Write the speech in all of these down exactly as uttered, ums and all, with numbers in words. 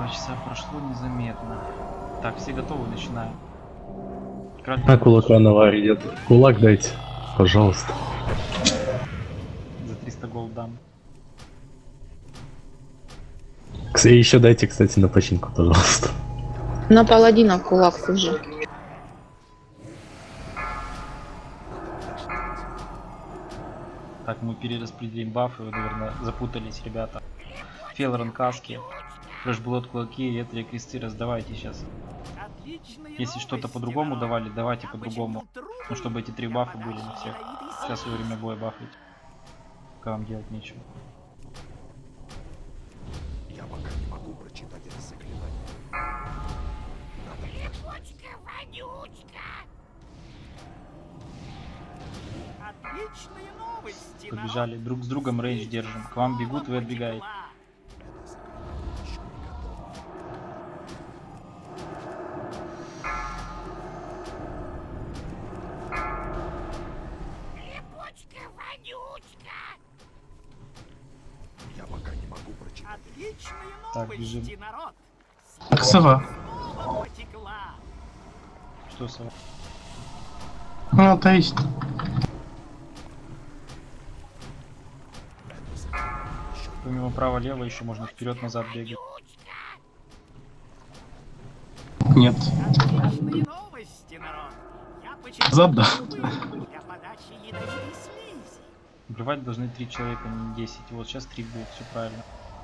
Два часа прошло незаметно. Так, все готовы, начинаем. А кулака наварит. Кулак дайте, пожалуйста. За триста голд дам. И еще дайте, кстати, на починку, пожалуйста. На паладина кулак тоже. Так, мы перераспределим бафы, вы, наверное, запутались, ребята. Фелрон каски, флешблот кулаки, ветрие кресты раздавайте сейчас. Если что-то по-другому давали, давайте по-другому. Ну, чтобы эти три бафа были на всех. Сейчас во время боя бафать. Пока вам делать нечего. Я пока не могу прочитать это заклинание. Липучка, вонючка! Отличные новости! Побежали, друг с другом рейндж держим. К вам бегут, вы отбегаете. Липучка, вонючка! Я пока не могу прочитать. Отличные Так, новости, бежим. народ! Так, сова. Снова потекла! Что с вами? Ну, то есть. Помимо право-лево еще можно вперед-назад бегать. Нет. Отличные новости, народ! Я почему Зада. для подачи ядовитой слизи. Убивать должны три человека, не десять. Вот сейчас три будет, все правильно.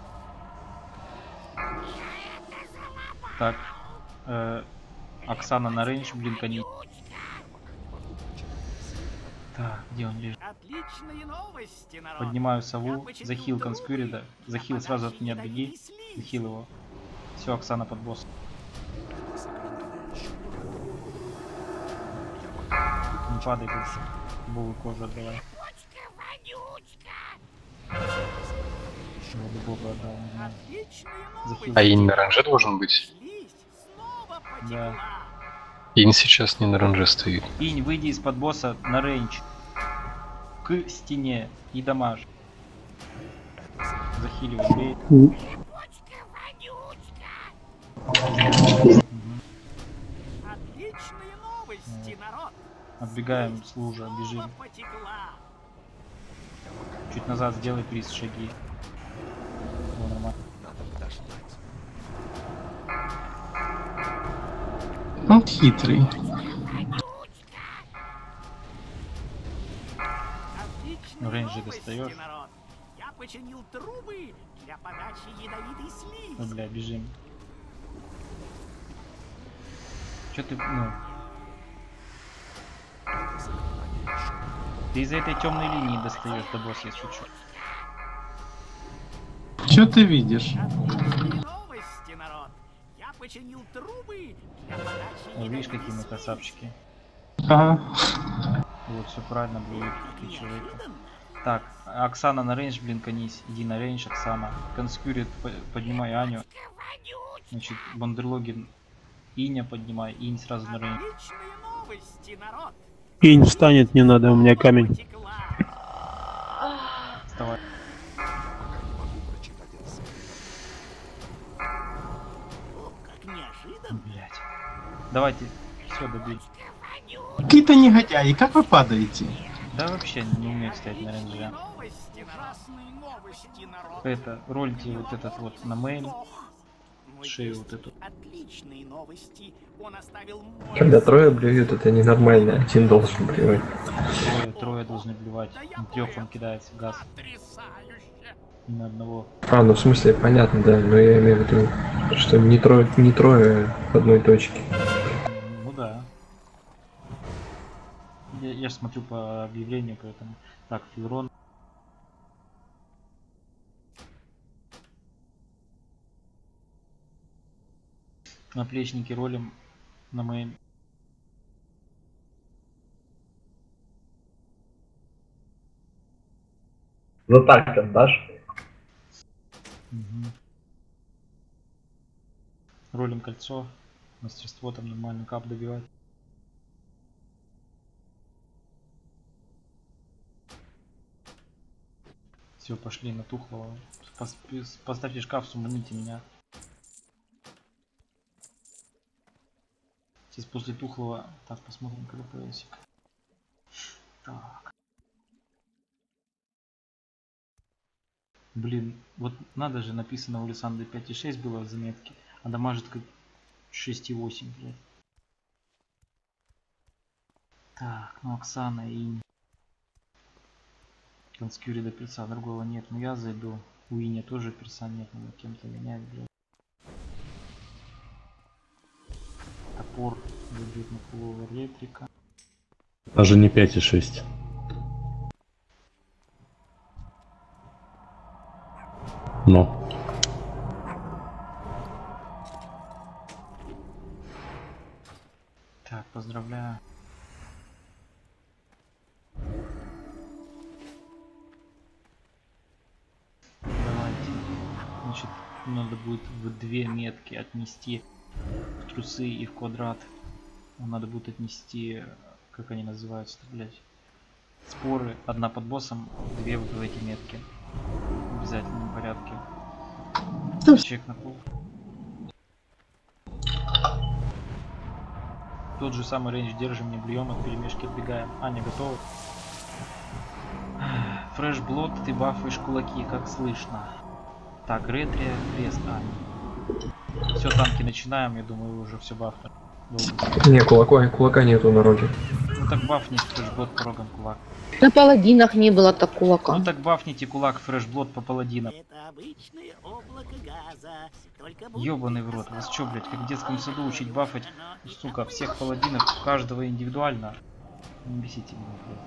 Так, э, Оксана на рейндж, блин, кони. Так, где он лежит? Отличные новости, народ! Поднимаю сову, захил конскюрида, захил сразу от меня беги, захил его. Все, Оксана под босс. Не падай больше, любую кожу отдавай. Липучка, вонючка! Я любого отдал, не знаю. Отличные Захил. А инь на ранже должен быть? Слизь снова потекла! Да. Инь сейчас не на ранже стоит. Инь, выйди из-под босса на рейндж. К стене и дамаж. Захиливай, бей. Липучка, вонючка! Отличные новости, народ! Отбегаем с лужа, бежим. Снова потекла! Чуть назад сделай приз шаги. О, нормально. Надо подождать. Он хитрый. Отличные Рейнджи новости, достаешь? народ! Я починил трубы для подачи ядовитой слизи. Ну, бля, бежим. Че ты, ну... Ты из-за этой темной линии достаешь до босса, если что. Что ты видишь? Отличные новости, народ! Я починил трубы для подачи О, видишь, ядовитой какие мы слизи. красавчики. Ага. Вот, все правильно будет, три человека. Так, Оксана на рейндж, блин, конись. Иди на рейндж, Оксана. Конскюрит, по- поднимай Аню. Значит, Бандерлогин Иня поднимай, Инь сразу на рейндж. Отличные новости, народ! Инь встанет, не надо, у меня камень. Потекла! Вставай. Пока не могу прочитать это заклинание. О, как неожиданно! Блять. Давайте, все, добей. Какие-то негодяи, как вы падаете? Да вообще не умею стоять на рейндже. Новости, ужасные новости, народ! Это, рольте вот этот вот на мейн, Но шею есть вот эту. отличные новости. Он оставил море. Когда трое блюют, это ненормально. Один должен блювать. Трое, трое должны блевать. На трех он кидается газ. Потрясающе! Не на одного. А, ну в смысле, понятно, да, но я имею в виду, что не трое, не трое в одной точке. Ну да. Я, я ж смотрю по объявлению, поэтому. Так, Филрон. Наплечники ролим на мейн. Ну так отдашь? Угу. Ролим кольцо. Мастерство там нормально кап добивать. Все, пошли на тухлого. Пос- Поставьте шкаф, суманите меня. Сейчас после тухлого... Так, посмотрим КДПСик. Так. Блин, вот надо же, написано у Лиссандры пять и шесть было в заметке, а дамажит как шесть и восемь, блядь. Так, ну Оксана и... Конскюри до перса, другого нет. Ну я зайду. У Иня тоже перса нет, надо кем-то менять, блядь. Топор зайдет на пуловер электрика. Даже не пять и шесть. Но. Так, поздравляю. Давайте. Значит, надо будет в две метки отнести в трусы и в квадрат. Надо будет отнести, как они называются, блять, споры. Одна под боссом, две вот в эти метки. В обязательном порядке. Чек на пол. Тот же самый рейндж держим, не блюем, от перемешки отбегаем. Аня, готова? Фреш блот, ты бафаешь кулаки, как слышно. Так, ретрия, крест, Аня. Все, танки начинаем, я думаю, уже все бафнули. Не, кулака, кулака нету на роге. Ну так бафните фрешблот по рогам кулак. На паладинах не было так кулака. Ну так бафните кулак фрешблот по паладинам. Это обычное облако газа. Только Ёбаный в рот, вас чё, блять, как в детском саду учить бафать, сука, всех паладинов, каждого индивидуально? Не бесите меня, блядь.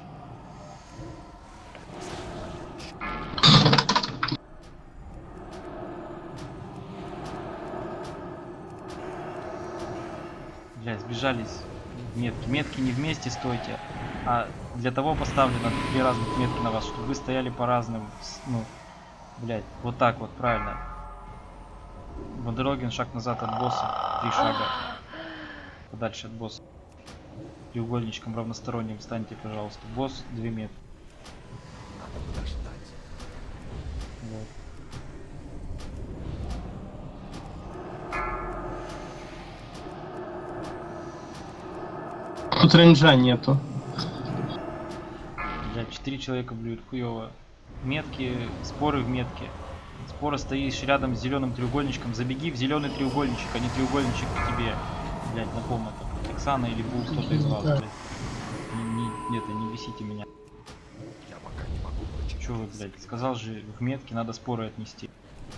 Блядь, сбежались метки. Метки не вместе стойте, а для того поставлено три разных метки на вас, чтобы вы стояли по разным, ну, блядь, вот так вот, правильно. Вандероген, шаг назад от босса, три шага подальше от босса. Треугольничком равносторонним встаньте, пожалуйста. Босс, две метки. Вот. Тут рейнджа нету. Блядь, четыре человека блюют, хуёво. Метки, споры в метке. Спора стоишь рядом с зеленым треугольничком. Забеги в зеленый треугольничек, а не треугольничек к тебе. Блять, на комнату. Оксана или Бул, кто-то из вас, блядь. Не, не, это, не бесите меня. Я пока не могу прочитать. Чё вы, блядь, сказал же, в метке надо споры отнести.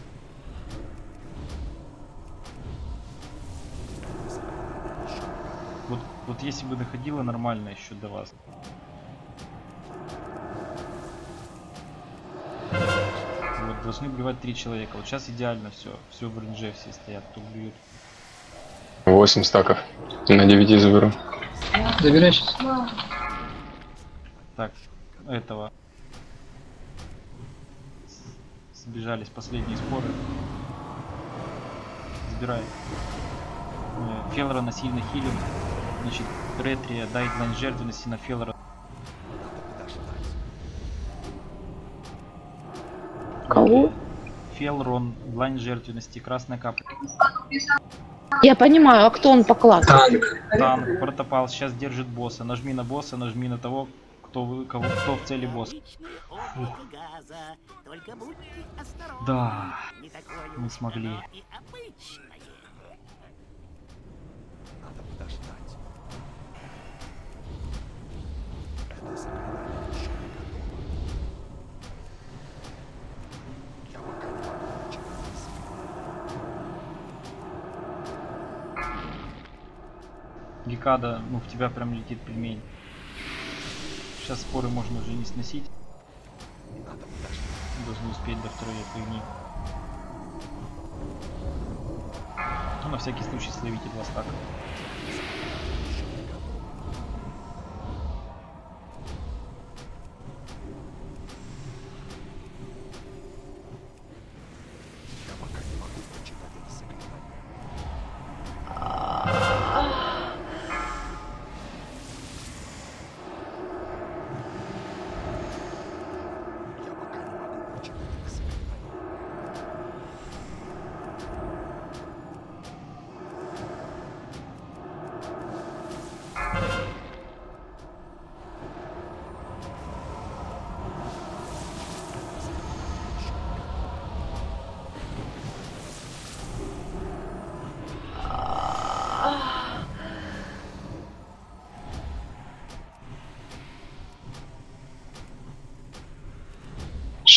Вот, вот если бы доходило нормально еще до вас. Вот, должны блевать три человека. Вот сейчас идеально все. Все в рейнже все стоят, кто блюет. восемь стаков. На девяти заберу. Забирай сейчас. Так, этого. Сбежались последние споры. Забирай. Э, Феллора насильно хилим. Значит, ретрия, дай длань жертвенности на Феллора. Кого? Фелрон, длань жертвенности, красная капля. Я понимаю, а кто он по классу? Танк, протопал, сейчас держит босса. Нажми на босса, нажми на того, кто, вы, кого, кто в цели босса. обычное облако газа. Только будьте осторожны. Да, Не такое мы уж смогли. оно и обычное. Надо подождать. Это заклинание еще не готово. Я пока не могу прочитать заклинание. Гекада, ну в тебя прям летит пельмень. Сейчас споры можно уже не сносить. Надо подождать. Должны успеть до второй фигни. Ну, на всякий случай словите два стака. Я пока не могу прочитать это заклинание. Я пока не могу прочитать это заклинание.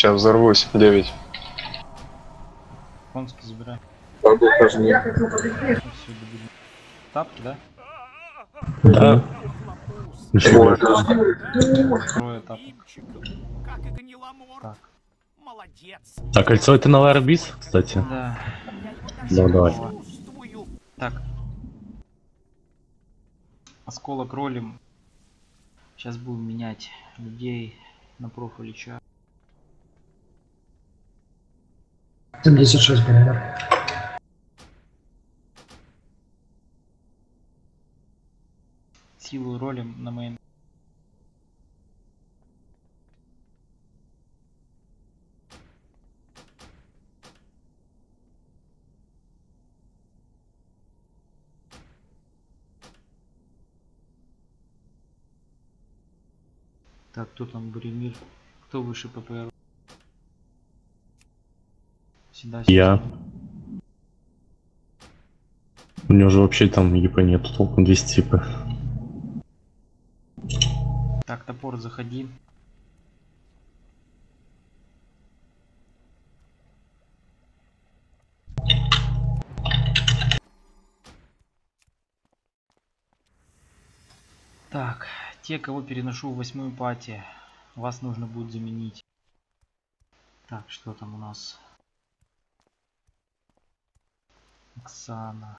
Сейчас взорвусь. девять. Конский забирай. Могу даже не... Все, добили. Тапки, да? Да. Ой, Трое тапок. Как и гниломор. Так. Молодец. А кольцо это новый арбиз, кстати. Да. Да, давай. Чувствую. Так. Осколок ролим. Сейчас будем менять людей на профилича. семьдесят шесть примерно. Силу ролим на мейн. Так, кто там Буремир? Кто выше ППР? Всегда Я. У него же вообще там ЕП нету толком, двести ЕП. Так, топор, заходи. Так, те, кого переношу в восьмую пати, вас нужно будет заменить. Так, что там у нас? Оксана.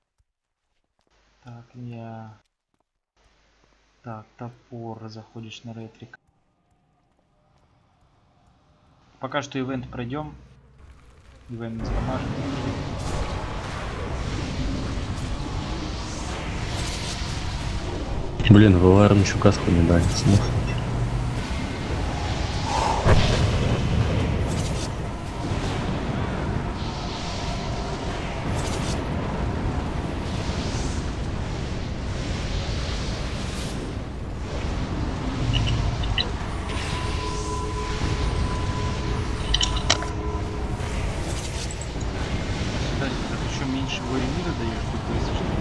Так, я... Так, топор, заходишь на ретрик. Пока что ивент пройдем. Ивент не заможет. Блин, в ЛР еще каску не дали. Смысл. Сюда, сюда, ты еще меньше Буремира даешь, тут если что,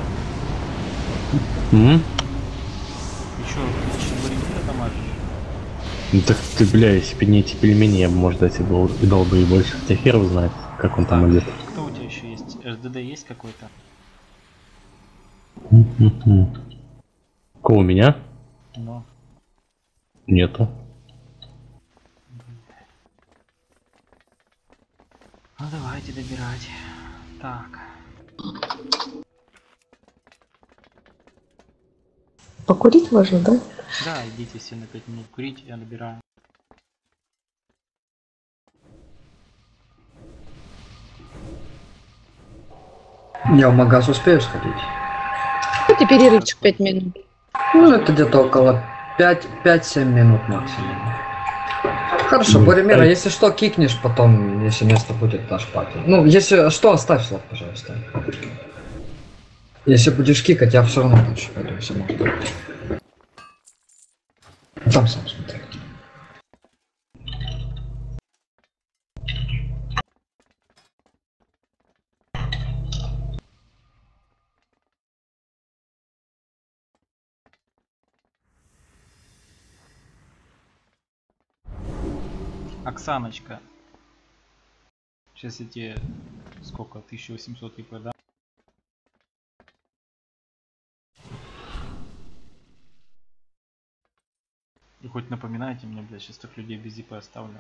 М? еще меньше Буремира дамажишь. Ну так ты, бля, если бы не эти пельмени, я бы, может, дать и дал, и дал бы и больше. Хотя хер его знает, как он там идет. Кто у тебя еще есть? РДД есть какой-то? Кого, у меня? Ну, Нету. ну давайте добирать. Так. Покурить можно, да? Да, идите все на пять минут курить, я набираю. Я в магаз успею сходить? Давайте перерывчик пять минут. Ну, это где-то около пять-семь минут максимум. Хорошо, Ну, Боремира, ай. если что, кикнешь потом, если место будет, дашь пати. Ну, если что, оставь слот, пожалуйста. Если будешь кикать, я все равно дальше пойду, если можно. Там сам смотри. Оксаночка. Сейчас я тебе сколько? тысяча восемьсот ИП, да? И хоть напоминайте мне, блядь, сейчас так людей без ИП оставлю.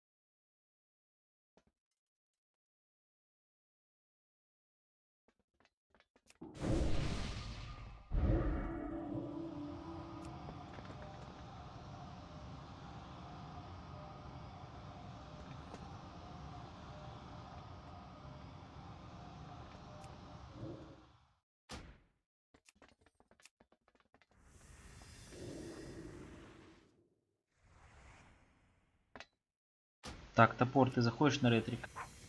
Так, топор, ты заходишь на ретрик?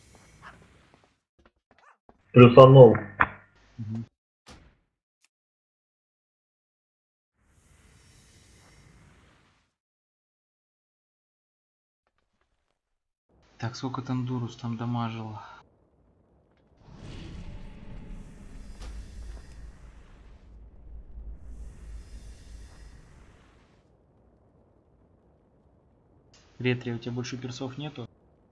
Плюсанул. Угу. Так, сколько Тандурус там дамажил? Ретри, у тебя больше персов нету?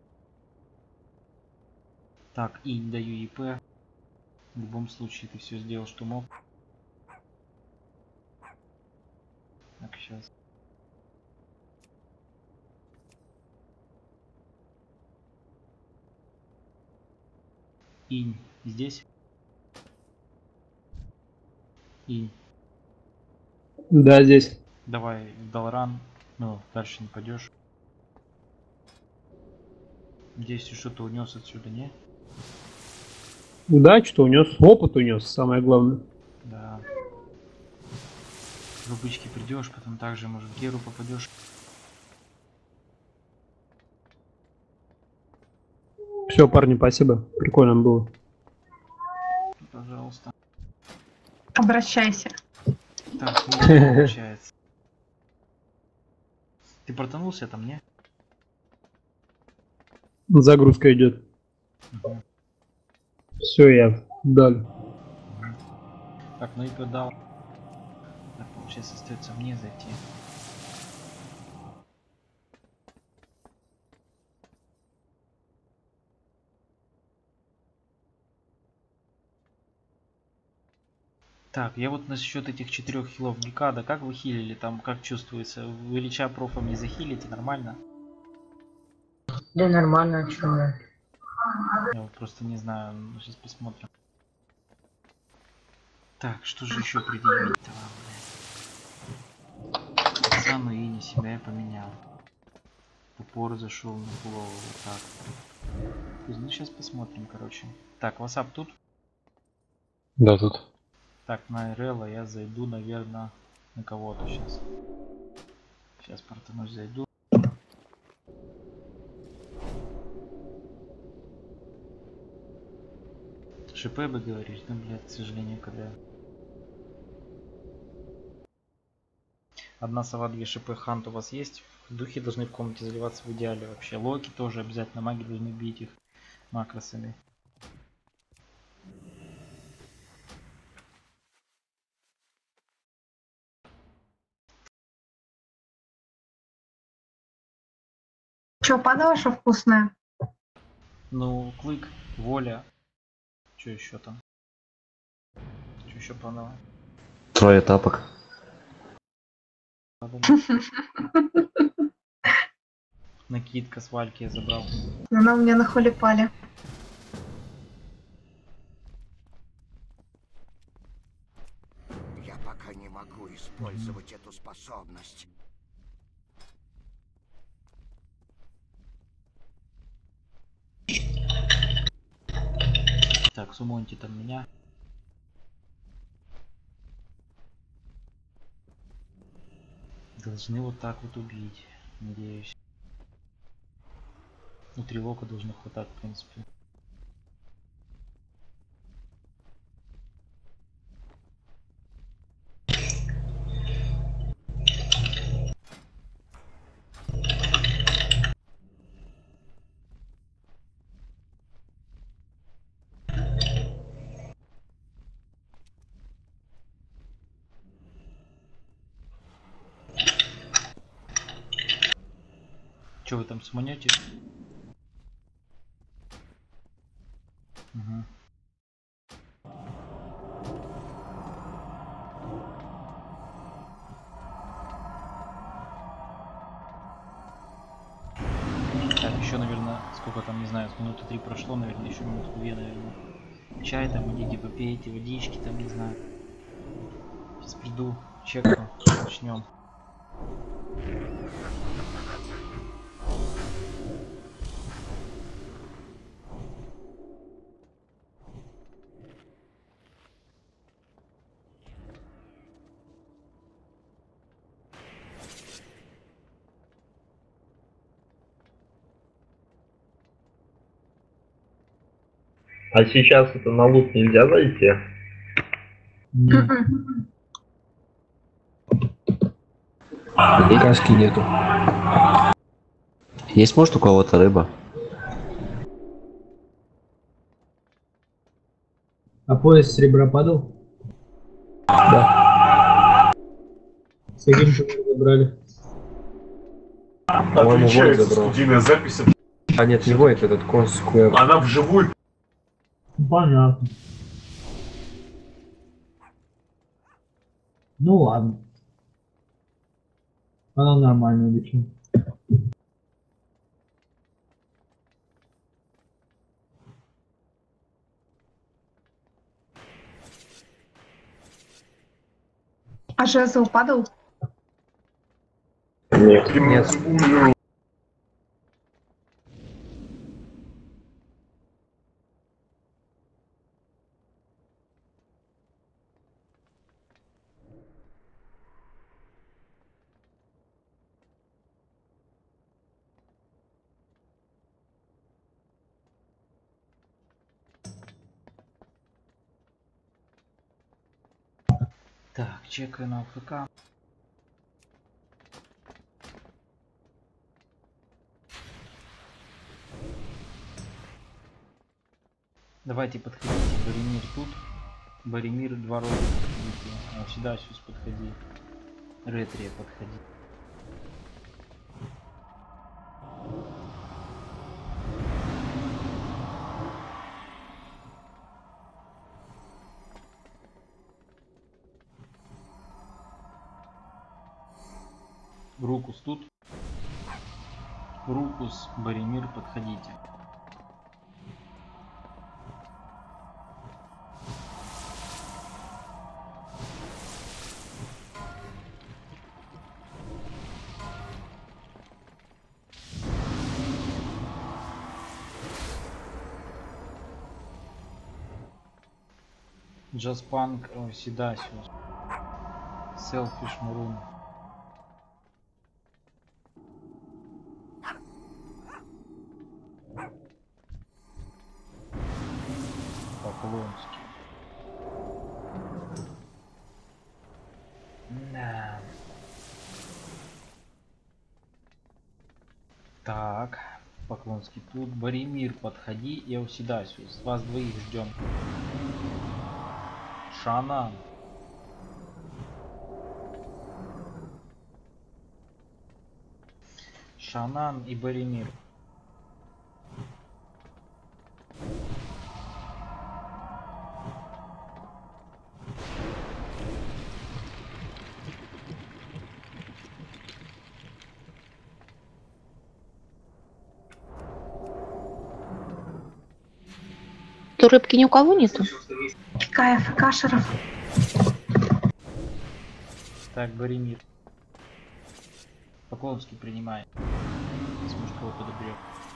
Так, и не даю ИП. В любом случае ты все сделал, что мог. Так, сейчас. Инь здесь? Инь. Да, здесь. Давай в Далран. Ну, дальше не пойдешь. Здесь что-то унес отсюда, не? Да, что унес. Опыт унес, самое главное. Да. В обычки придешь, потом также, может, в Геру попадешь. Все, парни, спасибо. Прикольно было. Пожалуйста. Обращайся. Так, ну, получается. Ты протонулся там, не? Загрузка идет. Угу. Все, я дал. Так, ну и подал. Так, получается, остается мне зайти. Так, я вот насчет этих четырех хилов Гекада, как вы хилили там, как чувствуется? Вы Лича профом не захилите, нормально? Да нормально, чё. Я вот просто не знаю, сейчас посмотрим. Так, что же еще предъявить-то вам, блядь? Пацану и не себя я поменял. Топор зашел на голову, вот так. Ну сейчас посмотрим, короче. Так, васап тут? Да, тут. Так, на Эрела я зайду, наверное, на кого-то сейчас. Сейчас портанусь, зайду. ШП бы говоришь, ну, блядь, к сожалению, когда... Одна сова, две ШП, хант у вас есть? Духи должны в комнате заливаться в идеале вообще. Локи тоже обязательно, маги должны бить их макросами. Че, падала, что вкусная? Ну, клык, воля. Что еще там? Что еще падало? Трое тапок. Накидка с вальки я забрал. Она у меня на холипале. Я пока не могу использовать эту способность. Так, сумоньте там меня. Должны вот так вот убить, надеюсь. Ну, трилока должно хватать, в принципе. Че вы там сманете? Угу. Так, еще, наверное, сколько там, не знаю, с минуты три прошло, наверное, еще минутку две, наверное. Чай там, идите попейте, водички там, не знаю. Сейчас приду, чекну, начнем. А сейчас это на лут нельзя зайти? Каски нету. Есть, может, у кого-то рыба? А пояс серебра падал? Да. С каким же вы забрали? По-моему, Войт Отвечает забрал. студийная запись. А нет, не Войт, этот Консквер. Она вживую. Понятно. Ну ладно. Она нормальная лично. А жезл падал? Нет, нет. Так, чекаю на АФК. Давайте подходите, Боремир тут. Боремир два раза подходите. А, сюда сейчас подходи. Ретрия подходи. Рукус тут. Рукус, Боремир, подходите. Джаспанк, Сидасиус. Селфиш Мурун. Поклонский. Да. Так, Поклонский тут. Боремир, подходи и Аусидасиус. Вас двоих ждем. Шанан. Шанан и Боремир. То рыбки ни у кого нету? Кайф, кашеров. Так, Боремир. Поклонский принимает. Сможет кого подобрет.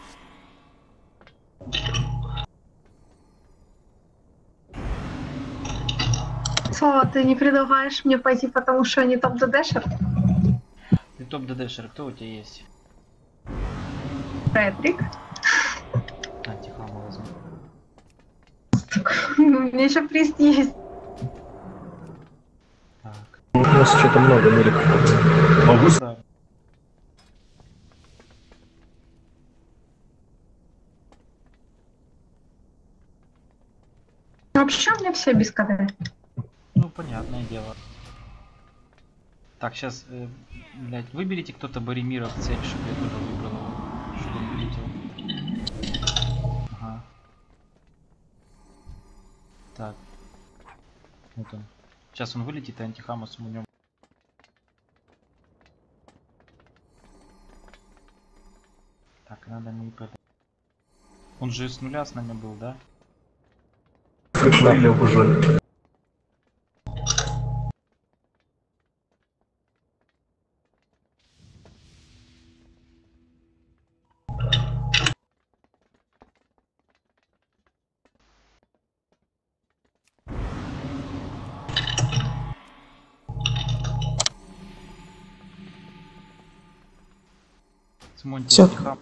Слава, ты не предлагаешь мне пойти, потому что они топ-ДДшер? Ты топ-ДДшер, кто у тебя есть? Ретрик. Антихама возьму. У меня еще приз есть. Так. У нас что-то много меликов. Могу Да. Вообще у меня все без КД. Ну, понятное дело. Так, сейчас, э, блядь, выберите кто-то Боремира в цель, чтобы я тоже выбрал его, чтобы он вылетел. Ага. Так. Вот он. Сейчас он вылетит, и антихама смунем. Так, надо не это. Он же с нуля с нами был, да? Шляпля уже. Смоньте антихам.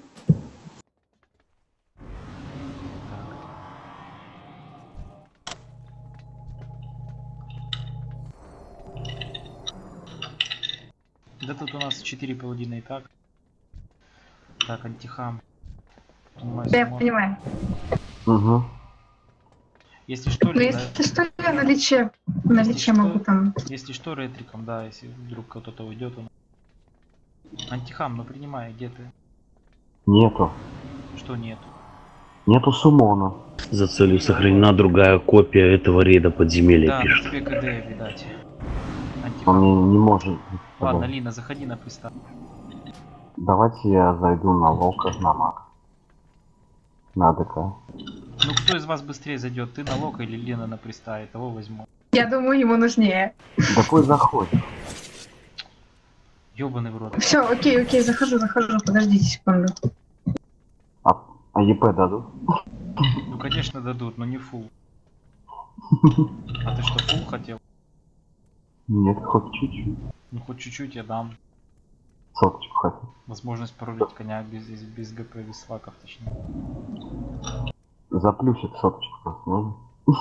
Да тут у нас четыре паладина и так. Так, антихам. Да, я понимаю. Угу. Если что, Ну, да, если что, я на лече, на если лече что, могу там. Если что, ретриком, да, если вдруг кто-то уйдет, он. Антихам, ну принимай, где ты? Нету. Что нет? Нету суммона. За целью сохранена другая копия этого рейда подземелья, Да, на пишет. тебе КД, видать. Он Антихам. не, не может. Ладно, Лина, заходи на пристав. Давайте я зайду на лока, на маг. На ДК. Ну кто из вас быстрее зайдет? Ты на лока или Лена на приставе? Того возьму. Я думаю, ему нужнее. Такой заходит. Ёбаный в рот. Все, окей, окей, захожу, захожу, подождите секунду. А, а ЕП дадут? Ну конечно дадут, но не фул. А ты что, фул хотел? Нет, хоть чуть-чуть. Ну хоть чуть-чуть я дам. Соточку хотел. Возможность порулить коня без, без, без ГП, без слаков, точнее. Заплющит соточку просто, можно?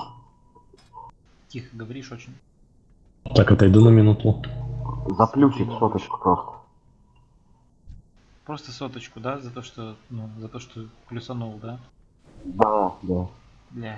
Тихо говоришь очень. Так, отойду на минуту. Заплющит соточку просто. Просто соточку, да? За то, что, ну, за то, что плюсанул, да? Да, да. Бля.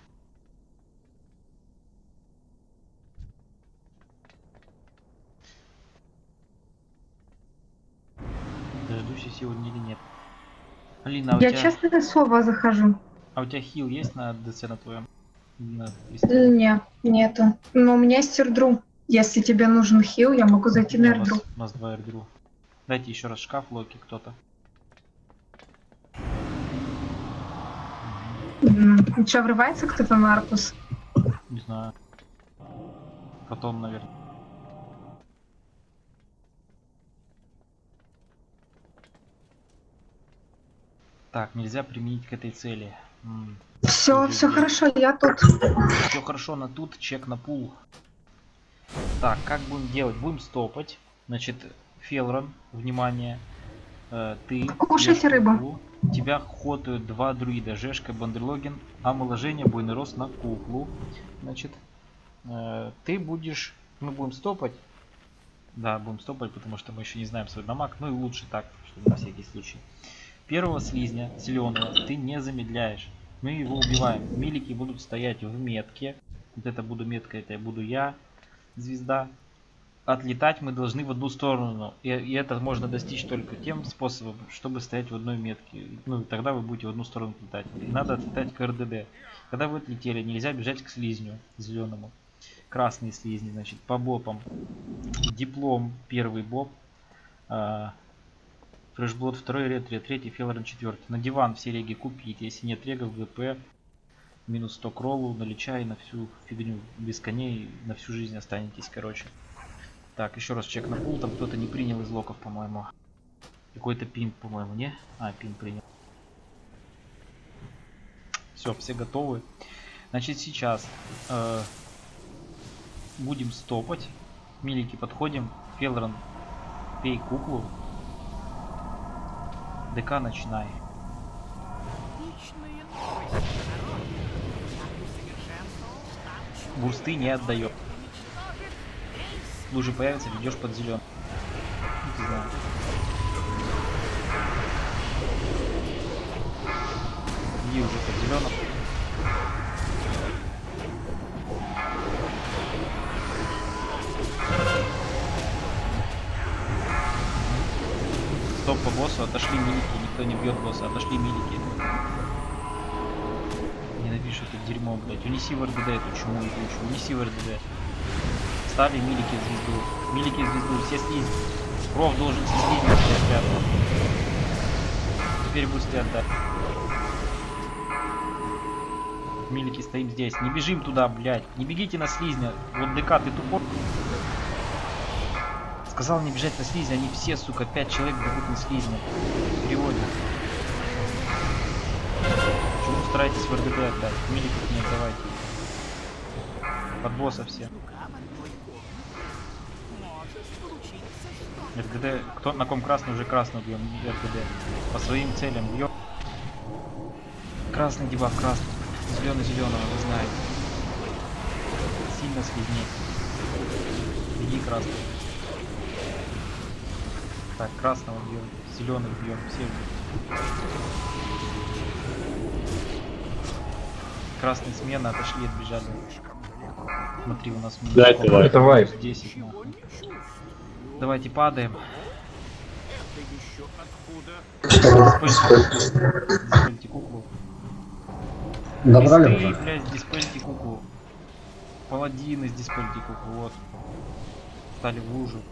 Дождусь я сегодня или нет. Алина, а у Я тебя... честное слово захожу. А у тебя хил есть на ДЦ на твоем? На... Нет, нету. Но у меня есть эрдру. Если тебе нужен хил, я могу зайти на у, нас, эрдру. у нас два эрдру. Дайте еще раз шкаф, Локи, кто-то. Mm. Что, врывается кто-то на Аркус? Не знаю. Потом, наверное. Так, нельзя применить к этой цели. М-м. Все, все Где? хорошо, я тут. Все хорошо на тут, чек на пул. Так, как будем делать? Будем стопать. Значит, Фелрон, внимание. Э, ты. Кушайте рыбу. Тебя хотают два друида. Жешка, Бандерлоген, омоложение, буйный рост на куклу. Значит, э, ты будешь... Мы будем стопать. Да, будем стопать, потому что мы еще не знаем свой дамаг. Ну и лучше так, чтобы на всякий случай. Первого слизня, зеленого, ты не замедляешь. Мы его убиваем. Милики будут стоять в метке. Вот это буду метка, это буду я, звезда. Отлетать мы должны в одну сторону. И, и это можно достичь только тем способом, чтобы стоять в одной метке. Ну и тогда вы будете в одну сторону отлетать. И надо отлетать к РДД. Когда вы отлетели, нельзя бежать к слизню зеленому. Красные слизни, значит, по бопам. Диплом, первый боп. Фрешблот второй, ретри, третий, Фелрон четвертый. На диван все реги купить. Если нет регов, ГП минус сто к роллу, наличай на всю фигню. Без коней на всю жизнь останетесь, короче. Так, еще раз чек на пул. Там кто-то не принял из локов, по-моему. Какой-то пин, по-моему, не? А, пин принял. Все, все готовы. Значит, сейчас э, будем стопать. Милики подходим. Фелрон, пей куклу. ДК начинай. Бурсты не отдает. Лужи появятся, ведешь под зеленый. Не знаю. Иди уже под зеленым. Стоп по боссу, отошли милики, никто не бьет босса, отошли милики. Ненавижу это дерьмо, блять. Унеси в РДД эту чуму ебучую, унеси в РДД. Стали милики в звезду. Милики в звезду, все слизни. Проф должен все слизни спрятать. Теперь быстрее отдать. Милики стоим здесь. Не бежим туда, блять. Не бегите на слизня. Вот ДК, ты тупой. Сказал не бежать на слизня, они все, сука, пять человек бегут на слизня. В переводе. Почему стараетесь в РДД отдать? Миликов не отдавайте. Под босса все. РДД, кто на ком красный, уже красный бьем. РДД. По своим целям бьем. Красный дебаф, красный. Зеленый зеленого, вы знаете. Сильно слизней. Беги красный. Так, красного бьем, зеленых бьем, все бьем. Красные смены отошли, отбежали. Смотри, у нас минус да, это вайп. Это вайп. десять. Нахуй. Давайте падаем. Диспельте куклу. Добрали Листы, уже? блядь, диспельте куклу. Паладины с диспельте куклу, вот. Стали в лужу.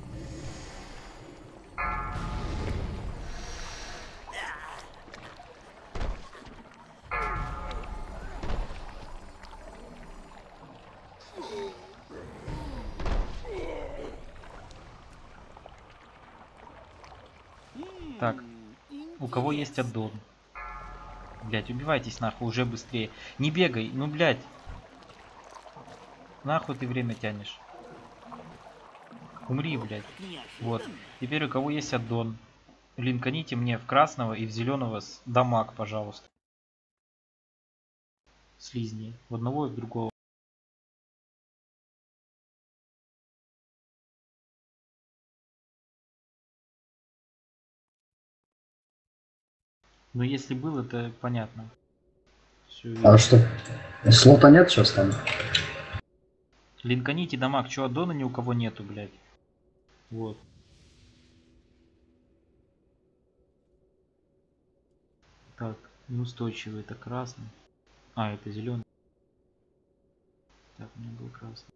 Так, у кого есть аддон? Блять, убивайтесь нахуй уже быстрее. Не бегай, ну блять. Нахуй ты время тянешь. Умри, блять. Вот. Теперь у кого есть аддон? Линканите мне в красного и в зеленого с дамаг, пожалуйста. Слизни. В одного и в другого. Но если был, это понятно. Всё, А что? Слота нет сейчас там? линканите дамаг, чё аддона ни у кого нету, блядь. Вот. Так, неустойчивый это красный. А, это зеленый. Так, у меня был красный.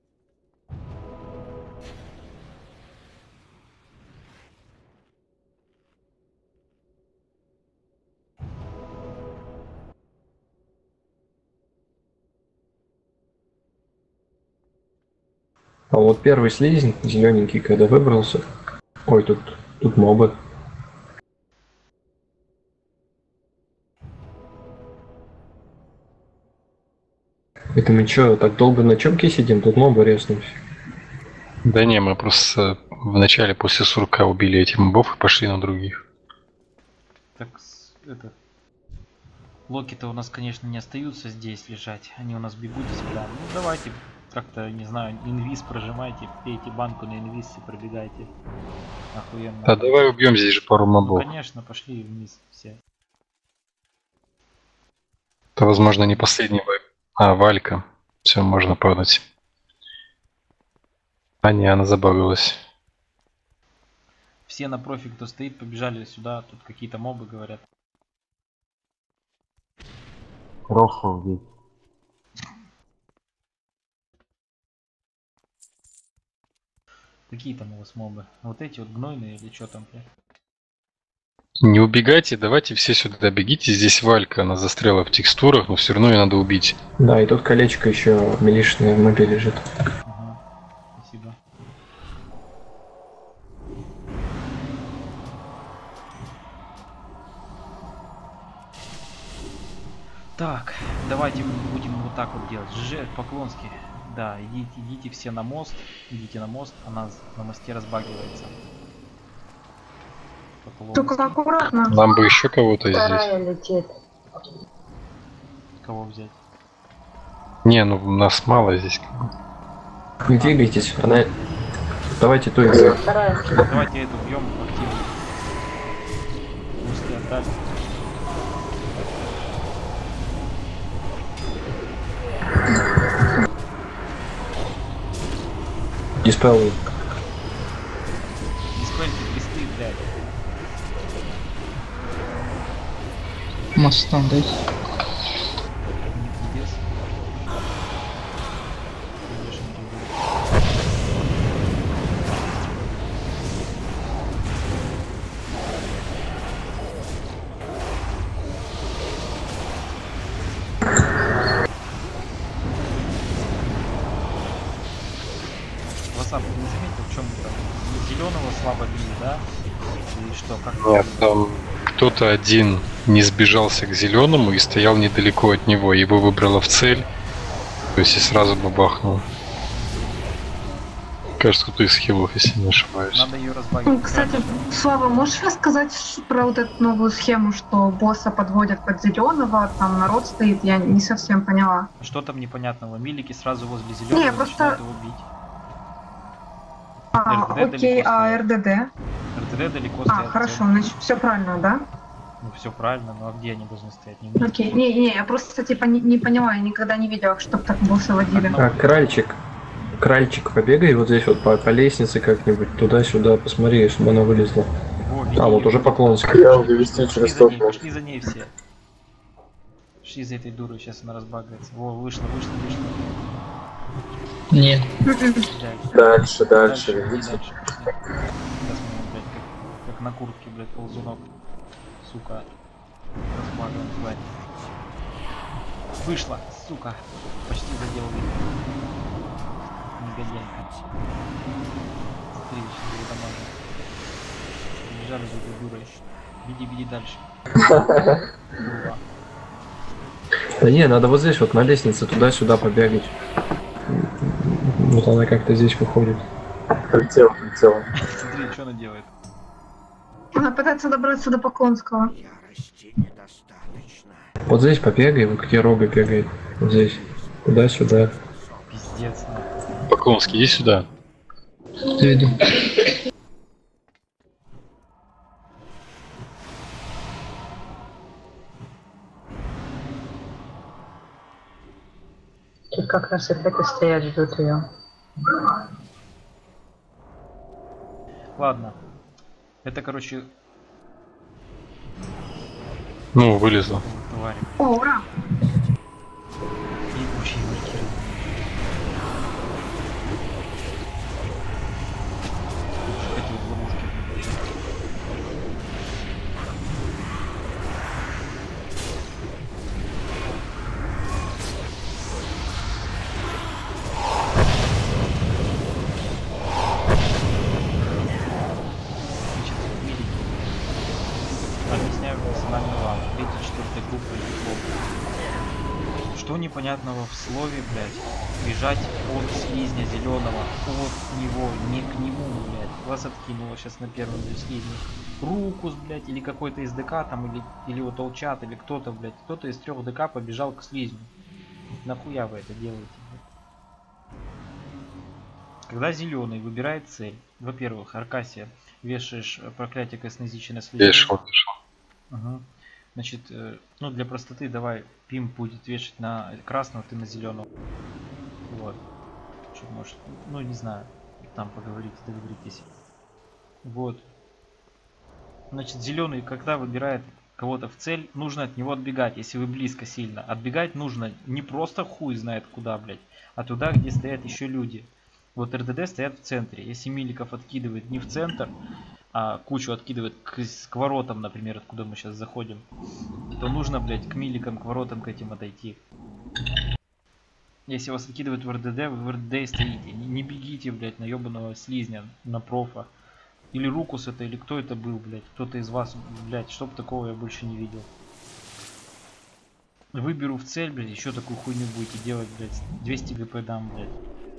А вот первый слизень, зелененький, когда выбрался. Ой, тут, тут мобы. Это мы чё, так долго на чёмке сидим? Тут мобы резнулись. Да не, мы просто вначале после сурка убили этих мобов и пошли на других. Так, это... Локи-то у нас, конечно, не остаются здесь лежать. Они у нас бегут сюда. Ну, давайте как-то, не знаю, инвиз прожимайте, пейте банку на инвиз и пробегайте. Охуенно. Да давай убьем здесь же пару мобов. Ну, конечно, пошли вниз все. Это, возможно, не последний вайп. А, Валька. Все, можно падать. А не, она забагалась. Все на профи, кто стоит, побежали сюда. Тут какие-то мобы говорят. Роха убить. Какие там у вас мобы? Вот эти вот гнойные или что там, блядь? Не убегайте, давайте все сюда бегите. Здесь Валька, она застряла в текстурах, но все равно ее надо убить. Да, и тут колечко еще милишное в мобе лежит. Ага, спасибо. Так, давайте будем вот так вот делать. ЖЖ, Поклонский. Да, идите, идите все на мост. Идите на мост, она на мосте разбагивается. Только аккуратно. Нам бы еще кого-то здесь. летит. Кого взять? Не, ну нас мало здесь. Не двигайтесь, она... Давайте ту игру. Давайте эту бьем активно. Мосты отдали. Диспел. Диспельте кресты, блядь. Мостом дайте. Небес. Васап, ты не заметил, в чем там? Зеленого слабо били, да? Или что? Как? Нет, там кто-то один не сбежался к зеленому и стоял недалеко от него. Его выбрала в цель. То есть и сразу бабахнул. Кажется, кто-то из хилов, если не ошибаюсь. Надо ее разбагивать. Кстати, Слава, можешь рассказать ш- про вот эту новую схему, что босса подводят под зеленого, там народ стоит, я не совсем поняла. Что там непонятного? Милики сразу возле зеленого Не, начинают просто- его бить. А, РДД окей, далеко а стоит. РДД? РТД далеко А, стоят. хорошо, цель. значит, все правильно, да? Ну все правильно, но а где они должны стоять? Не Окей, не, не, я просто типа не, не поняла, я никогда не видела, чтоб так босса водили. А, кральчик. Кральчик, побегай вот здесь вот по, по лестнице как-нибудь, туда-сюда, посмотри, чтобы она вылезла. Ой, А, вот уже Поклонский. Я уже вести через топ. Пошли за ней все. Шли за этой дурой, сейчас она разбагается. Во, вышла, вышла, вышла. Нет. Дальше, дальше, видите? Сейчас мы, блядь, как, как на куртке, блядь, ползунок. Сука. Разбагаем, тварь. Вышла, сука. Почти задел ее. Негодяйка. Смотри, что ее дамажит. Бежали за этой дурой. Беги, беги дальше. Дура. Да не, надо вот здесь вот на лестнице туда-сюда побегать. Вот она как-то здесь выходит. Прилетела, прилетела. Смотри, что она делает. Она пытается добраться до Поклонского. Вот здесь побегай, вот где Рога бегает. Вот здесь. Туда-сюда. Пиздец. Поклонский, иди сюда. Иду. Тут как раз опять стоят, ждут ее. Ладно. Это, короче... Ну, вылезла. Тварь. О, ура! Ебучие валькирии. Хотел в ловушке. Объясняю персональный лав. Третья, четвертая группа и диплом. Что непонятного в слове, блядь? Бежать от слизня зеленого, от него, не к нему, блядь. Вас откинуло сейчас на первом слизне. Рукус, блядь, или какой-то из ДК там, или, или вот Олчат, или кто-то, блядь. Кто-то из трех ДК побежал к слизню. Нахуя вы это делаете, блядь? Когда зеленый выбирает цель, во-первых, Аркасия, вешаешь проклятие косноязычия на слизня. Вешал, вешал. Ага. Значит, э, ну для простоты давай Пим будет вешать на красного, ты на зеленого. Вот. Что может, ну не знаю, там поговорить, договоритесь. Вот. Значит, зеленый, когда выбирает кого-то в цель, нужно от него отбегать, если вы близко сильно. Отбегать нужно не просто хуй знает куда, блядь, а туда, где стоят еще люди. Вот РДД стоят в центре. Если Миликов откидывает не в центр, а кучу откидывает к, к воротам, например, откуда мы сейчас заходим, то нужно, блядь, к Миликам, к воротам, к этим отойти. Если вас откидывают в РДД, вы в РДД стоите. Не, не бегите, блядь, на ебаного слизня, на профа. Или Рукус это, или кто это был, блядь. Кто-то из вас, блядь, чтоб такого я больше не видел. Выберу в цель, блядь, еще такую хуйню будете делать, блядь. двести ГП дам, блядь.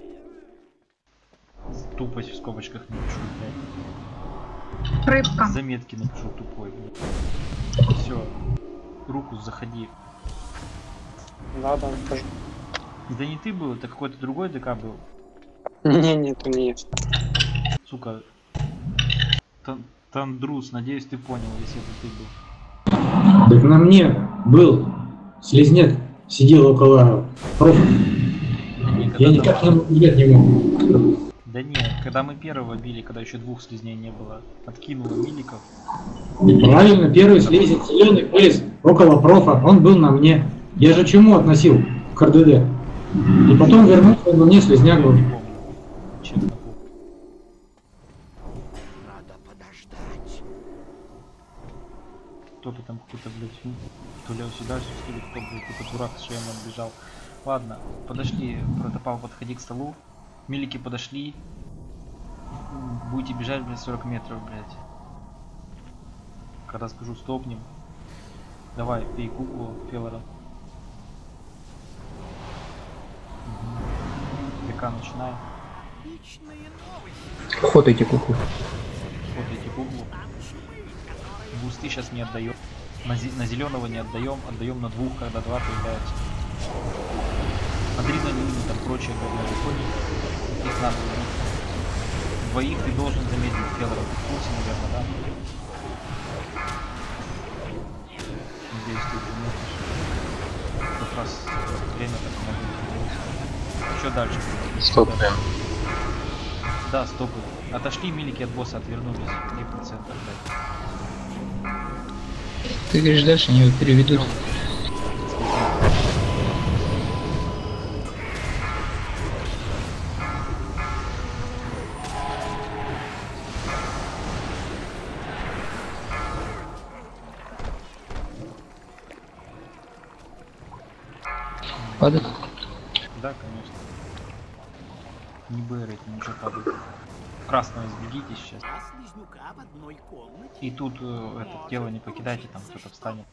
Тупость в скобочках напишу, блядь. Рыбка. Заметки напишу тупой, блядь. Все. Рукус, заходи. Да, да, тоже. Да не ты был, это какой-то другой ДК был. Не, нет, это не есть. Сука. Тан Тандрус, надеюсь, ты понял, если это ты был. Так на мне был слизнец, сидел около профа. Я никак не убегать не мог. Да нет, когда мы первого били, когда еще двух слизней не было, откинуло Миликов. Правильно, первый слизень зеленый вылез около профа, он был на мне. Я же чему относил к РДД? И потом вернулся, на мне слизняк был. Кто-то там какой-то, блядь, то ли сюда, то ли кто, блядь, какой-то дурак с шлемом бежал. Ладно, подошли, протопал, подходи к столу. Милики подошли. Будете бежать, блядь, сорок метров, блядь. Когда скажу стопнем. Давай, пей куклу Феллера. Угу. ВК начинаем. Ходите куклу. Ходите куклу. Бусты сейчас не отдаем. На, на зеленого не отдаем, отдаем на двух, когда два появляются. Адреналин, там прочее, говорят, ходит. Их надо убить. Двоих ты должен заметить Феллера. Ты в курсе, наверное, да? Надеюсь, ты заметишь. Как раз время так много. Еще дальше. Стоп, прям. Да, стопы. Отошли, Милики от босса отвернулись. три процента, блядь. Ты говоришь, дальше они его переведут. Падает? Да, конечно. Не бэрит, ничего падает. Красного избегите сейчас. И тут э, это тело не покидайте, там кто-то встанет.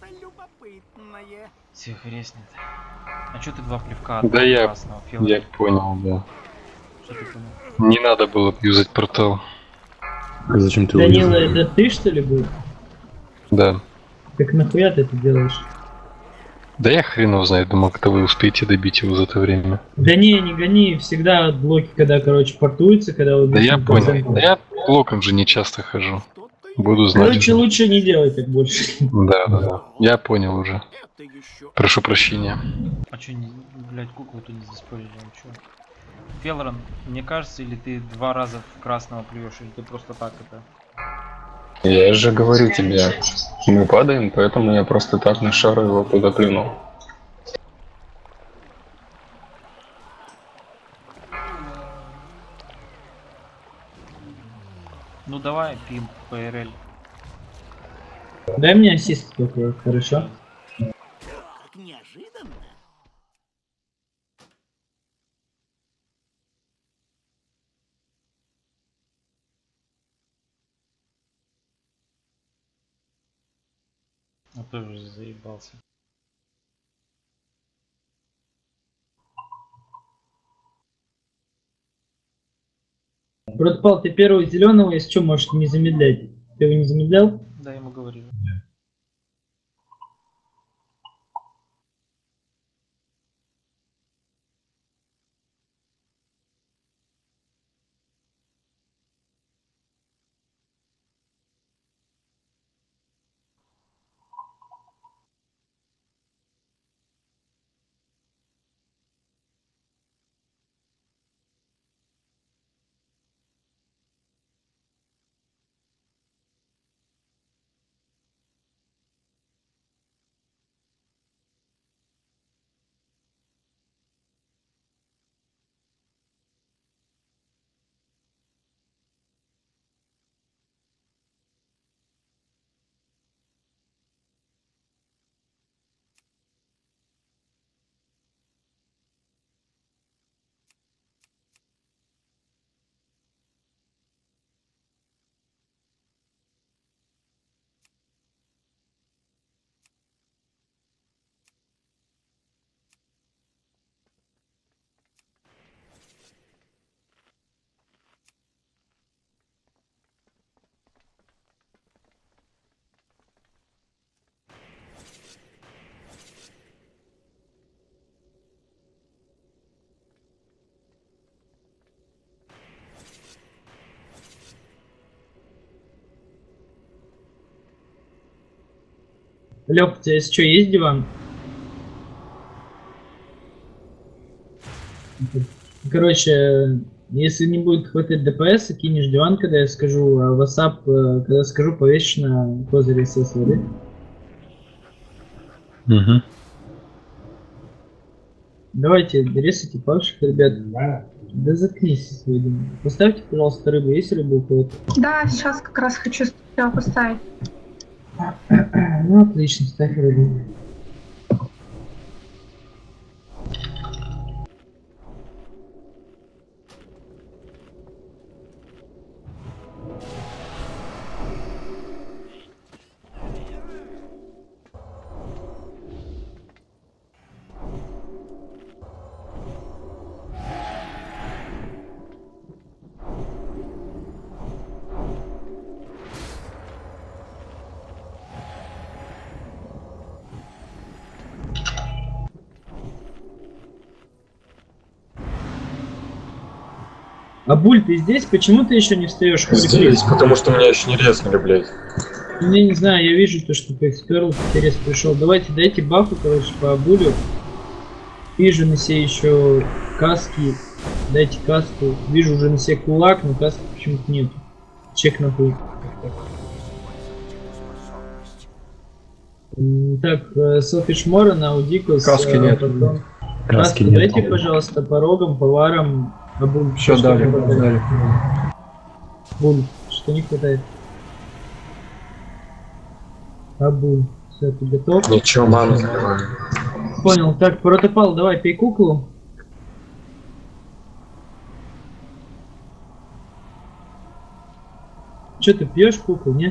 Всех резнет. А чё ты два плевка от Да я, красного? Фил? я понял, да. Что ты понял? Не надо было юзать портал. А зачем ты Данила, это ты что ли был? Да. Так нахуя ты это делаешь? Да я хрен его знает, думал, когда вы успеете добить его за это время. Гони, не гони, всегда блоки, когда, короче, портуются, когда вот... Да я понял, да я блоком же не часто хожу. Буду знать. Короче, лучше не делай так больше. Да, да, да. Я понял уже. Прошу прощения. А чё, не, блядь, куклу тут не заспорили, а чё? Фелрон, мне кажется, или ты два раза в красного плюешь, или ты просто так это... Я же говорю тебе, мы падаем, поэтому я просто так на шару его туда плюнул. Ну давай, пим, ПРЛ. Дай мне ассист только, хорошо? Как неожиданно. Я тоже заебался. Протопал, ты первого зеленого, если что, можешь не замедлять. Ты его не замедлял? Да, ему говорил. Лёх, у тебя если что, есть диван? Короче, если не будет хватать ДПС, кинешь диван, когда я скажу, а WhatsApp, когда скажу, повесишь на козыре эс эс, да? Угу. Давайте, рисуйте павших, ребят. Да заткнись, видимо. Поставьте, пожалуйста, рыбу. Есть рыба у кого-то? Да, сейчас как раз хочу сначала поставить. Ну, отлично, ставь рыбу. Абуль, ты здесь? Почему ты еще не встаешь? Здесь, потому что меня еще не резнули, блядь. Ну, я не знаю, я вижу то, что по эксперту интерес пришел. Давайте дайте бафу, короче, по Абулю. Вижу на себе еще каски. Дайте каску. Вижу уже на себе кулак, но каски почему-то нет. Чек на пул. М, Так, э, Софиш Моран, Аудикус. Каски э, нет. потом- Каски Каску нет. дайте, пожалуйста, по рогам, по варам. А бунт, Все, что дали, не хватает? дали. Бунт, что не хватает? А бунт, все, ты готов? Ничего, ману заливаю. Понял. Так, протопал, давай, пей куклу. Че ты пьешь куклу, не?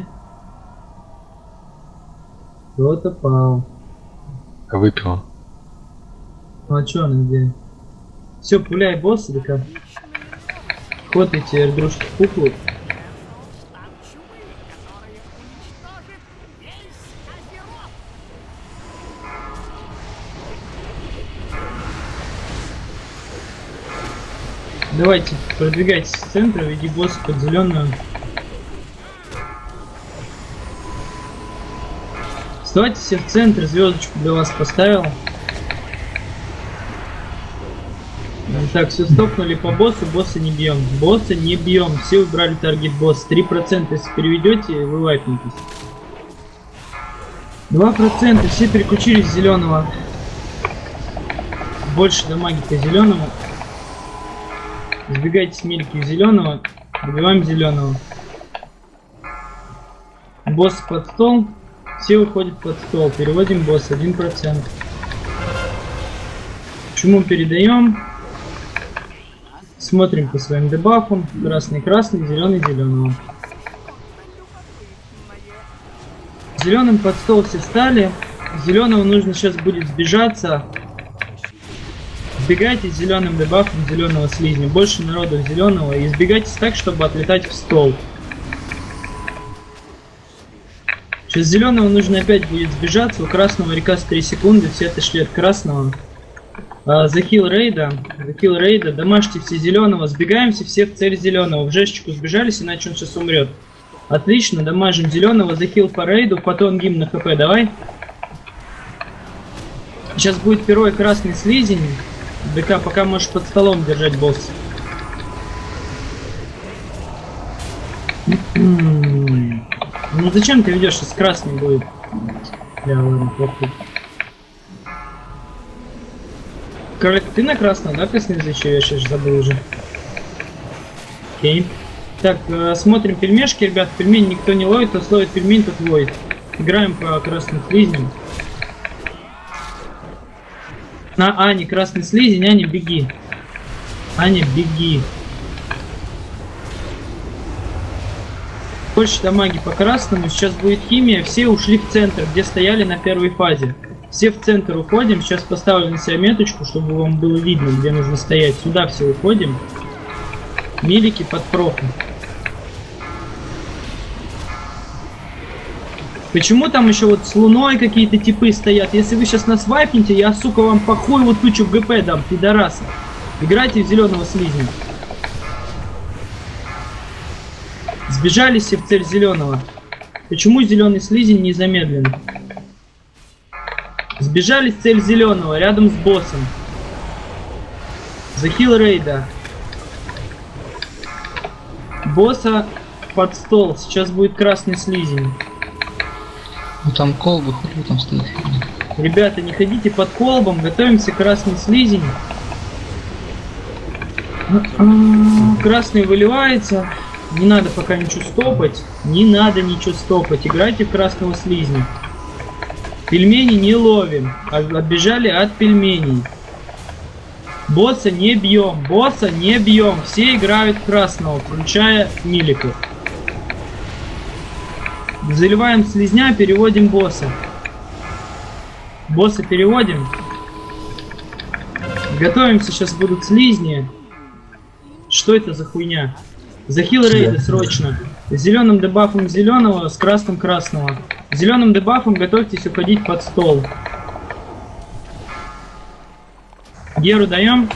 Протопал. Выпил. Ну а чё она где? Все, пуляй босса, да как? Хватайте эрдрушки куклу. Давайте, продвигайтесь в центр, веди босса под зеленую. Вставайте все в центр, звездочку для вас поставил. Так, все стопнули по боссу, босса не бьем. Босса не бьем. Все убрали таргет босс. три процента если переведете, вы вайпнетесь. два процента все переключились с зеленого. Больше дамаги по зеленому. Сбегайте с мельки зеленого. Добиваем зеленого. Босс под стол. Все выходят под стол. Переводим босс один процент. Чему передаем? Смотрим по своим дебафам. Красный красный, зеленый зеленого. Зеленым под стол все встали. Зеленого нужно сейчас будет сбежаться. Сбегайте с зеленым дебафом зеленого слизня. Больше народу зеленого. И избегайтесь так, чтобы отлетать в стол. Сейчас зеленого нужно опять будет сбежаться. У красного рекас три секунды. Все отошли от красного. А, захил рейда. Захил рейда. Домашьте все зеленого. Сбегаемся все в цель зеленого. В жестчику сбежались, иначе он сейчас умрет. Отлично. Дамажим зеленого. Захил по рейду. Потом гимн на хп. Давай. Сейчас будет первый красный слизень. ДК пока можешь под столом держать босс. Ну зачем ты ведешь, сейчас красный будет? Бля, ладно, плохо. Королек, ты на красном, да, красный зачем? Я забыл уже. Окей. Так, э, смотрим пельмешки, ребят. Пельмень никто не ловит, кто словит пельмень, тот ловит. Играем по красным слизням. На Ане красный слизень, Аня, беги. Аня, беги. Больше дамаги по красному. Сейчас будет химия. Все ушли в центр, где стояли на первой фазе. Все в центр уходим. Сейчас поставлю на себя меточку, чтобы вам было видно, где нужно стоять. Сюда все уходим. Милики под профом. Почему там еще вот с луной какие-то типы стоят? Если вы сейчас нас вайпнете, я, сука, вам похуй вот тучу в ГП дам, пидорасы. Играйте в зеленого слизня. Сбежали все в цель зеленого. Почему зеленый слизень не замедлен? Сбежали в цель зеленого, рядом с боссом. Захил рейда. Босса под стол. Сейчас будет красный слизень. Ну там колбы, хуй там стоит. Ребята, не ходите под колбом, готовимся красный слизень. Красный выливается. Не надо пока ничего стопать. Не надо ничего стопать. Играйте в красного слизня. Пельмени не ловим. Отбежали от пельменей. Босса не бьем. Босса не бьем. Все играют в красного, включая миликов. Заливаем слизня, переводим босса. Босса переводим. Готовимся, сейчас будут слизни. Что это за хуйня? Захил рейда срочно. С зеленым дебафом зеленого, с красным красного. С зеленым дебафом готовьтесь уходить под стол. Геру даем.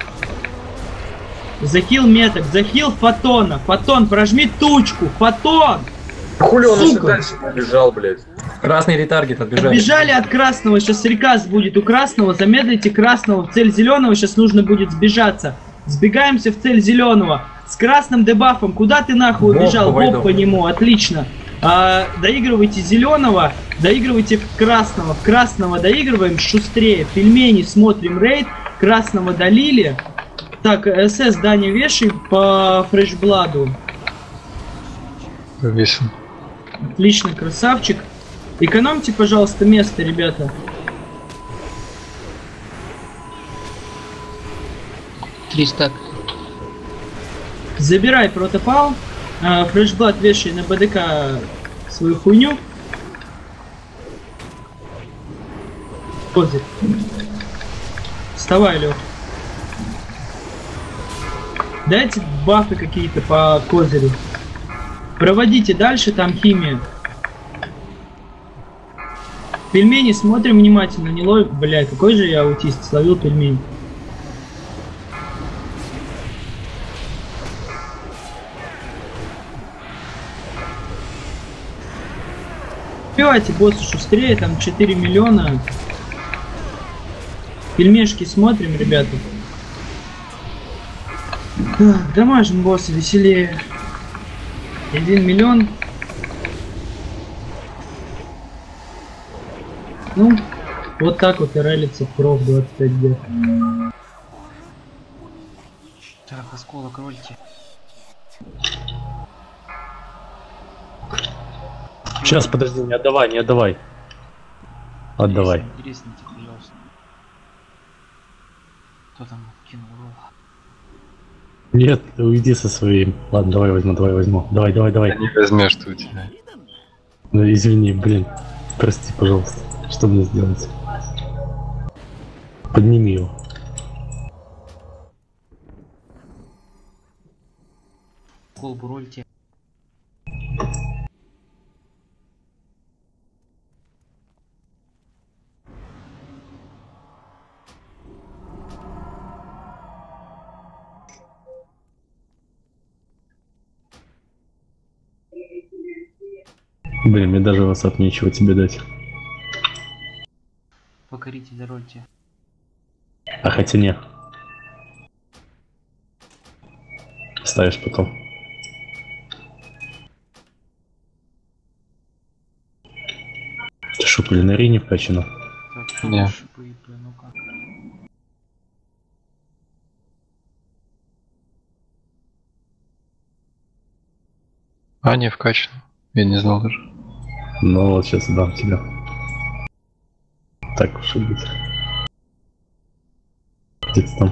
Захил меток, захил фотона. Фотон, прожми тучку. Фотон! Хули он еще дальше побежал, блядь. Красный ретаргет отбежали. Отбежали от красного, сейчас рекас будет у красного. Замедлите красного в цель зеленого, сейчас нужно будет сбежаться. Сбегаемся в цель зеленого. С красным дебафом. Куда ты нахуй убежал? Боб по нему, отлично. А, доигрывайте зеленого. Доигрывайте в красного. В красного доигрываем шустрее. Пельмени смотрим рейд. Красного долили. Так, СС Даня вешай по фрешбладу. Весен. Отлично, красавчик. Экономьте, пожалуйста, место, ребята. Три стак. Забирай протопал. А, фрешблад вешай на БДК свою хуйню. Козырь. Вставай, Лёх. Дайте бафы какие-то по козырю. Проводите дальше, там химия. Пельмени смотрим внимательно, не ловим. Бля, какой же я аутист, словил пельмень. Убивайте босса шустрее, там четыре миллиона. Пельмешки смотрим, ребята. Так, дамажим босса веселее. Один миллион. Ну, вот так вот и ралится проф двадцать пять лет. Так, осколок рольте. Сейчас, подожди, не отдавай, не отдавай. Отдавай. Интересненько, пожалуйста. Кто там кинул ролл? Нет, уйди со своим. Ладно, давай возьму, давай возьму. Давай, давай, давай. Не возьмешь ты у тебя. Ну извини, блин. Прости, пожалуйста. Что мне сделать? Подними его. Колбу рольте. Блин, мне даже в WhatsApp нечего тебе дать. Покоритель рольте. А хотя не. Ставишь потом. Ты шо, кулинария не вкачана? Так, Не. шипы, ну-ка. А, не вкачан. Я не знал даже. Ну вот сейчас дам тебе. Так уж и быть. Где-то там.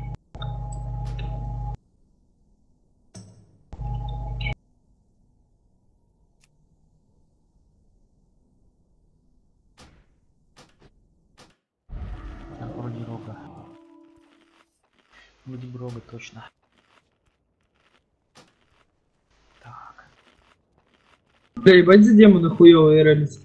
Так, вроде рога. Вроде бы рога точно. Так. Да ебать за демона хуёвая ралится.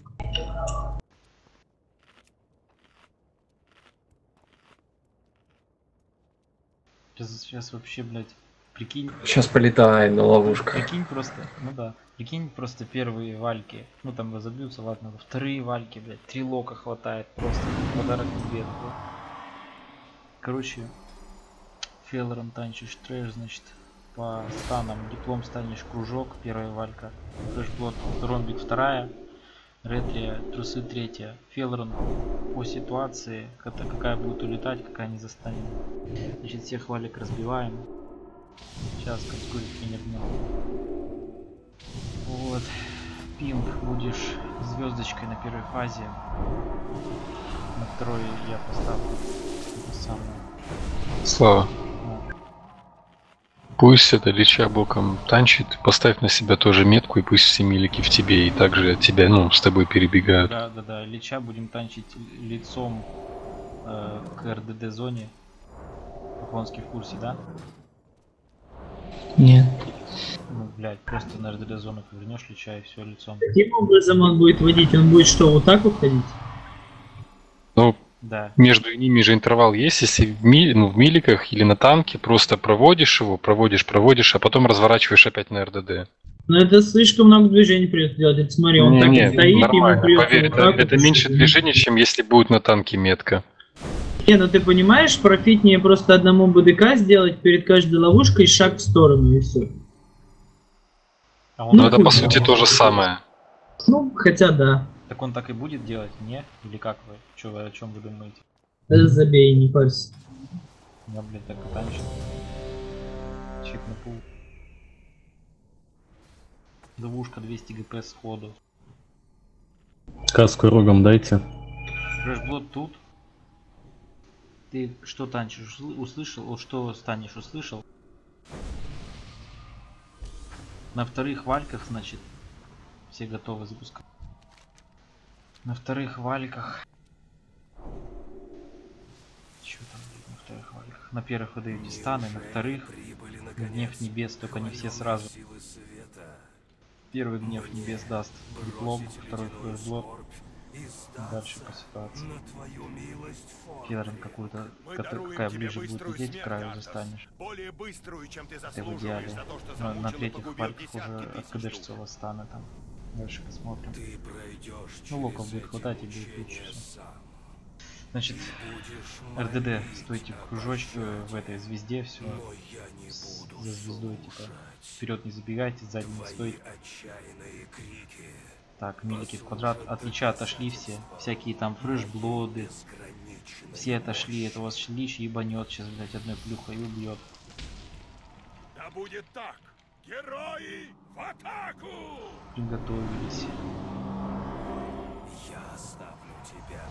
Сейчас, сейчас вообще, блядь, прикинь. Сейчас полетаем на ловушку. Прикинь просто, ну да. Прикинь просто первые вальки. Ну там разобьются, ладно. Вторые вальки, блядь, три лока хватает. Просто подарок медведу. Короче, Феллером танчишь трэш, значит, по станам. Диплом станешь кружок, первая валька. Фрешблот, ромбик вторая. Ретрия, трусы третья. Феллерон по ситуации, это какая будет улетать, какая не застанет. Значит, всех валик разбиваем. Сейчас как сколько не днем. Вот. Пинг будешь звездочкой на первой фазе. На второй я поставлю это самое. Слава. Пусть это Лича боком танчит, поставь на себя тоже метку, и пусть все милики в тебе, и также от тебя, ну, с тобой перебегают. Да, да, да. Лича будем танчить лицом э, к эр дэ дэ зоне. Поклонский в курсе, да? Нет. Ну, блядь, просто на эр дэ дэ зону повернешь Лича и все лицом. Каким образом он будет водить? Он будет что, вот так вот ходить? Ну, да. Между ними же интервал есть, если в, ми, ну, в миликах или на танке просто проводишь его, проводишь, проводишь, а потом разворачиваешь опять на эр дэ дэ. Ну это слишком много движений придется делать. Это смотри, он не, так не, и стоит, нормально, ему придется поверь, вот это, так это вот. меньше движений, чем если будет на танке метка. Не, ну ты понимаешь, профитнее просто одному БДК сделать перед каждой ловушкой шаг в сторону и все. А ну, это по сути то же самое. Ну, хотя да. Так он так и будет делать, не? Или как вы? Чё вы, о чем вы думаете? Да забей, не парься. Я, блядь, так потанчил. Чип на пул. Ловушка двести гп сходу. Каску рогом дайте. Фрешблот тут. Ты что танчишь? Услышал? О, что станешь? Услышал? На вторых вальках, значит, все готовы запускать. На вторых вальках. Чё там, блин, на вторых вальках? На первых вы даете станы, на вторых гнев небес, только не все сразу. Первый гнев небес даст диплом, второй фрешблот. Дальше по ситуации. Филерн какую-то, какая ближе будет лететь, к краю застанешь. Ты в идеале. На, на третьих вальках уже откадешься у вас станы там. Дальше посмотрим. Ну, локов будет хватать и будет лучше все. Значит, РДД, стойте в кружочке, в этой звезде, все. За звездой, типа. Вперед не забегайте, сзади не стойте. Так, милики в квадрат. От лича отошли все. Всякие там фрешблоды. Все отошли. Это у вас лич ебанет. Сейчас, блядь, одной плюхой и убьет. Да будет так! Герои в атаку! Приготовились. Я оставлю тебя.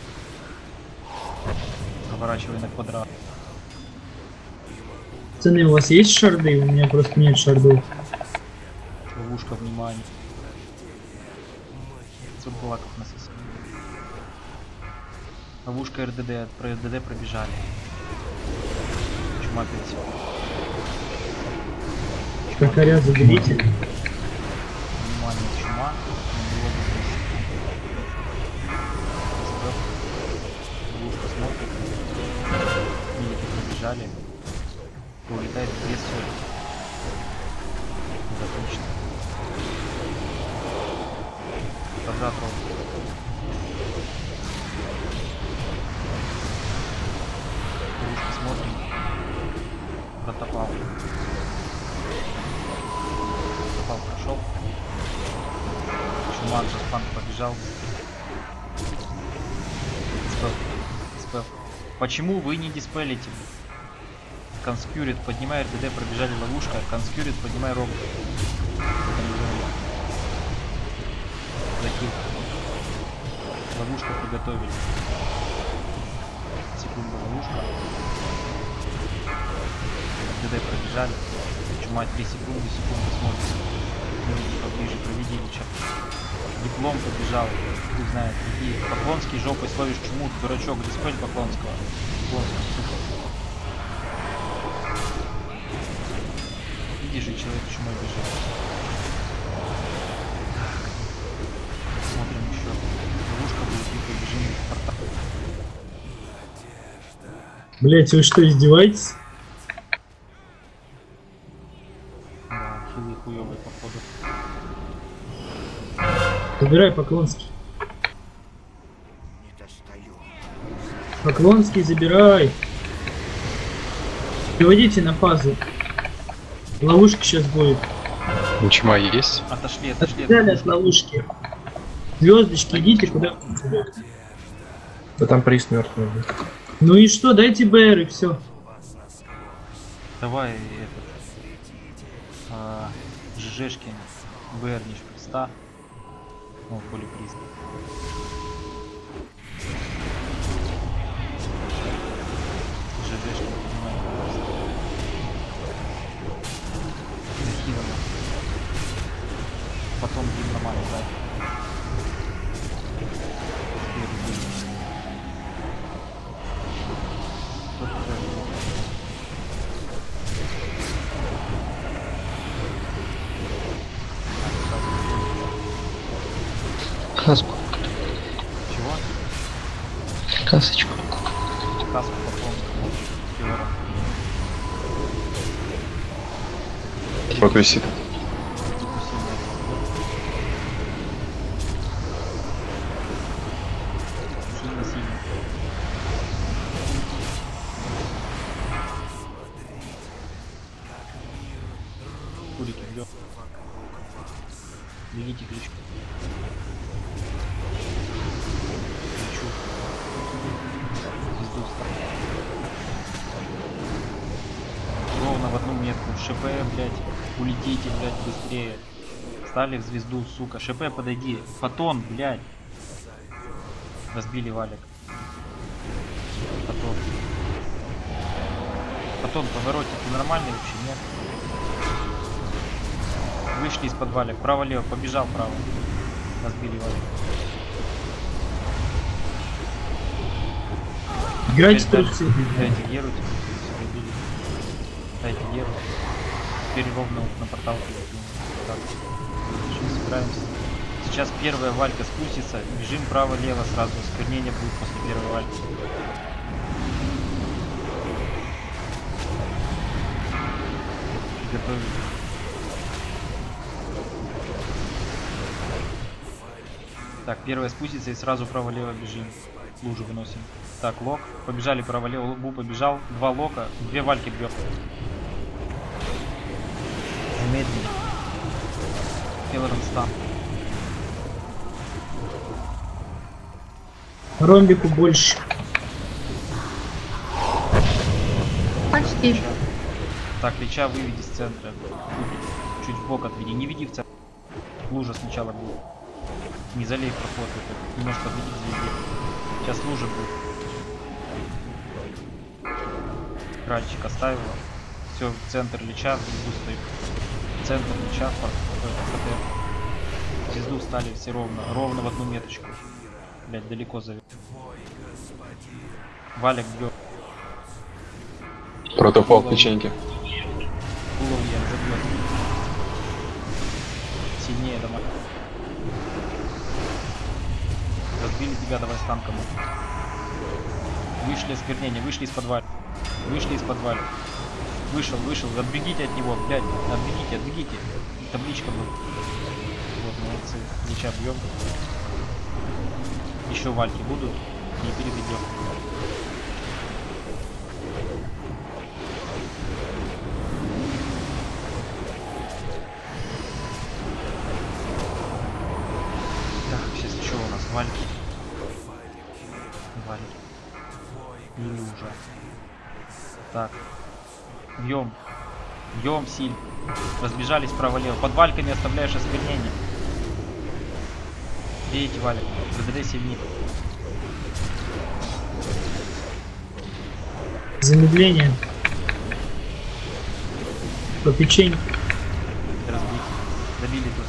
Поворачивай на квадрат. Пацаны, у вас есть шарды? У меня просто нет шардов. Ловушка, внимание. Цуркулаков насосал. Ловушка РДД. Про РДД пробежали. Чума пять секунд. Какаря заберите. Внимание, чума. Ловушка смотрит. Милики пробежали. Улетает в лес. Отлично. Квадрат ролл. Ловушка смотрим. Протопал. Протопал прошел. Чуман за спанк побежал. Диспел. Диспел. Почему вы не диспелите? Конскюрит, поднимай РДД, пробежали ловушка. Конскюрит, поднимай робот. Захил. Ловушка приготовили. Секунда, ловушка. РДД пробежали. Чума три секунды, секунды смотрим. Поближе, проведи лича. Диплом побежал. Кто знает, какие. Поклонский жопой словишь чуму, дурачок, диспель Поклонского. Поклонский, сука. Видишь, же человек чумой бежит. Смотрим еще. Ловушка будет и побежим в портал. Блять, вы что, издеваетесь? Да, хилы хуёвые походу. Забирай Поклонский. Поклонский забирай. Переводите на фазу. Ловушка сейчас будет. Чума есть? Отошли, отошли. Отошли от ловушки. Звездочки, идите куда. Да там приз мертвый. Ну и что, дайте БР и все. Давай этот а, ЖЖшки БР не шприста. Ну, полиприз. ЖЖшки поднимаем. Нахиленно. Потом будем нормально, да? Каску. Чего? Касочку. Каску Поклонскому. Филером. Вот висит. Сильно-сильно. Курики бьет. Бегите ключ. ровно в одну метку. ШП, блядь, улетите, блядь, быстрее. Стали в звезду, сука. ШП, подойди. Фотон, блядь. Разбили валик. Фотон. Фотон, повороте, ты нормальный вообще, нет? Вышли из-под валик. Право-лево, побежал право. Разбили валик. Играйте трусцы. Дайте геру, забили. Дайте геру. Теперь ровно вот на портал. Так. Сейчас собираемся. Сейчас первая валька спустится. Бежим право-лево сразу. Сквернение будет после первой вальки. Приготовить. Так, первая спустится и сразу право-лево бежим. Лужу выносим. Так, лок. Побежали право-лево. Лбу побежал. Два лока. Две вальки бьет. Замедленно. Фелорен стан. Ромбику больше. Почти. Так, Лича выведи с центра. Чуть в бок отведи. Не веди в центр. Лужа сначала будет. Не залей проход. Это немножко отведи к звезде. Сейчас лужа будет. Кральчик оставила. Все, в центр Лича, в звезду стоит. Центр Лича, ФТ. Звезду встали все ровно. Ровно в одну меточку. Блять, далеко зовет. Валик бьет. Протопол в печеньке. Голову я забьет. Сильнее давай. Разбили тебя, давай с танком. Вышли из сквернения, вышли из подвала. Вышли из подвала. Вышел, вышел, отбегите от него, блядь, отбегите, отбегите. Табличка будет. Вот, молодцы. Лича бьем. Еще вальки будут, не переведем. Так, сейчас что у нас? Вальки. Вальки. И лужа. Так. Бьем. Бьем сильно. Разбежались вправо-лево. Под вальками оставляешь осквернение. Бейте валик. ГДД сильнее. Замедление. По печеньке. Разбить. Добили тут.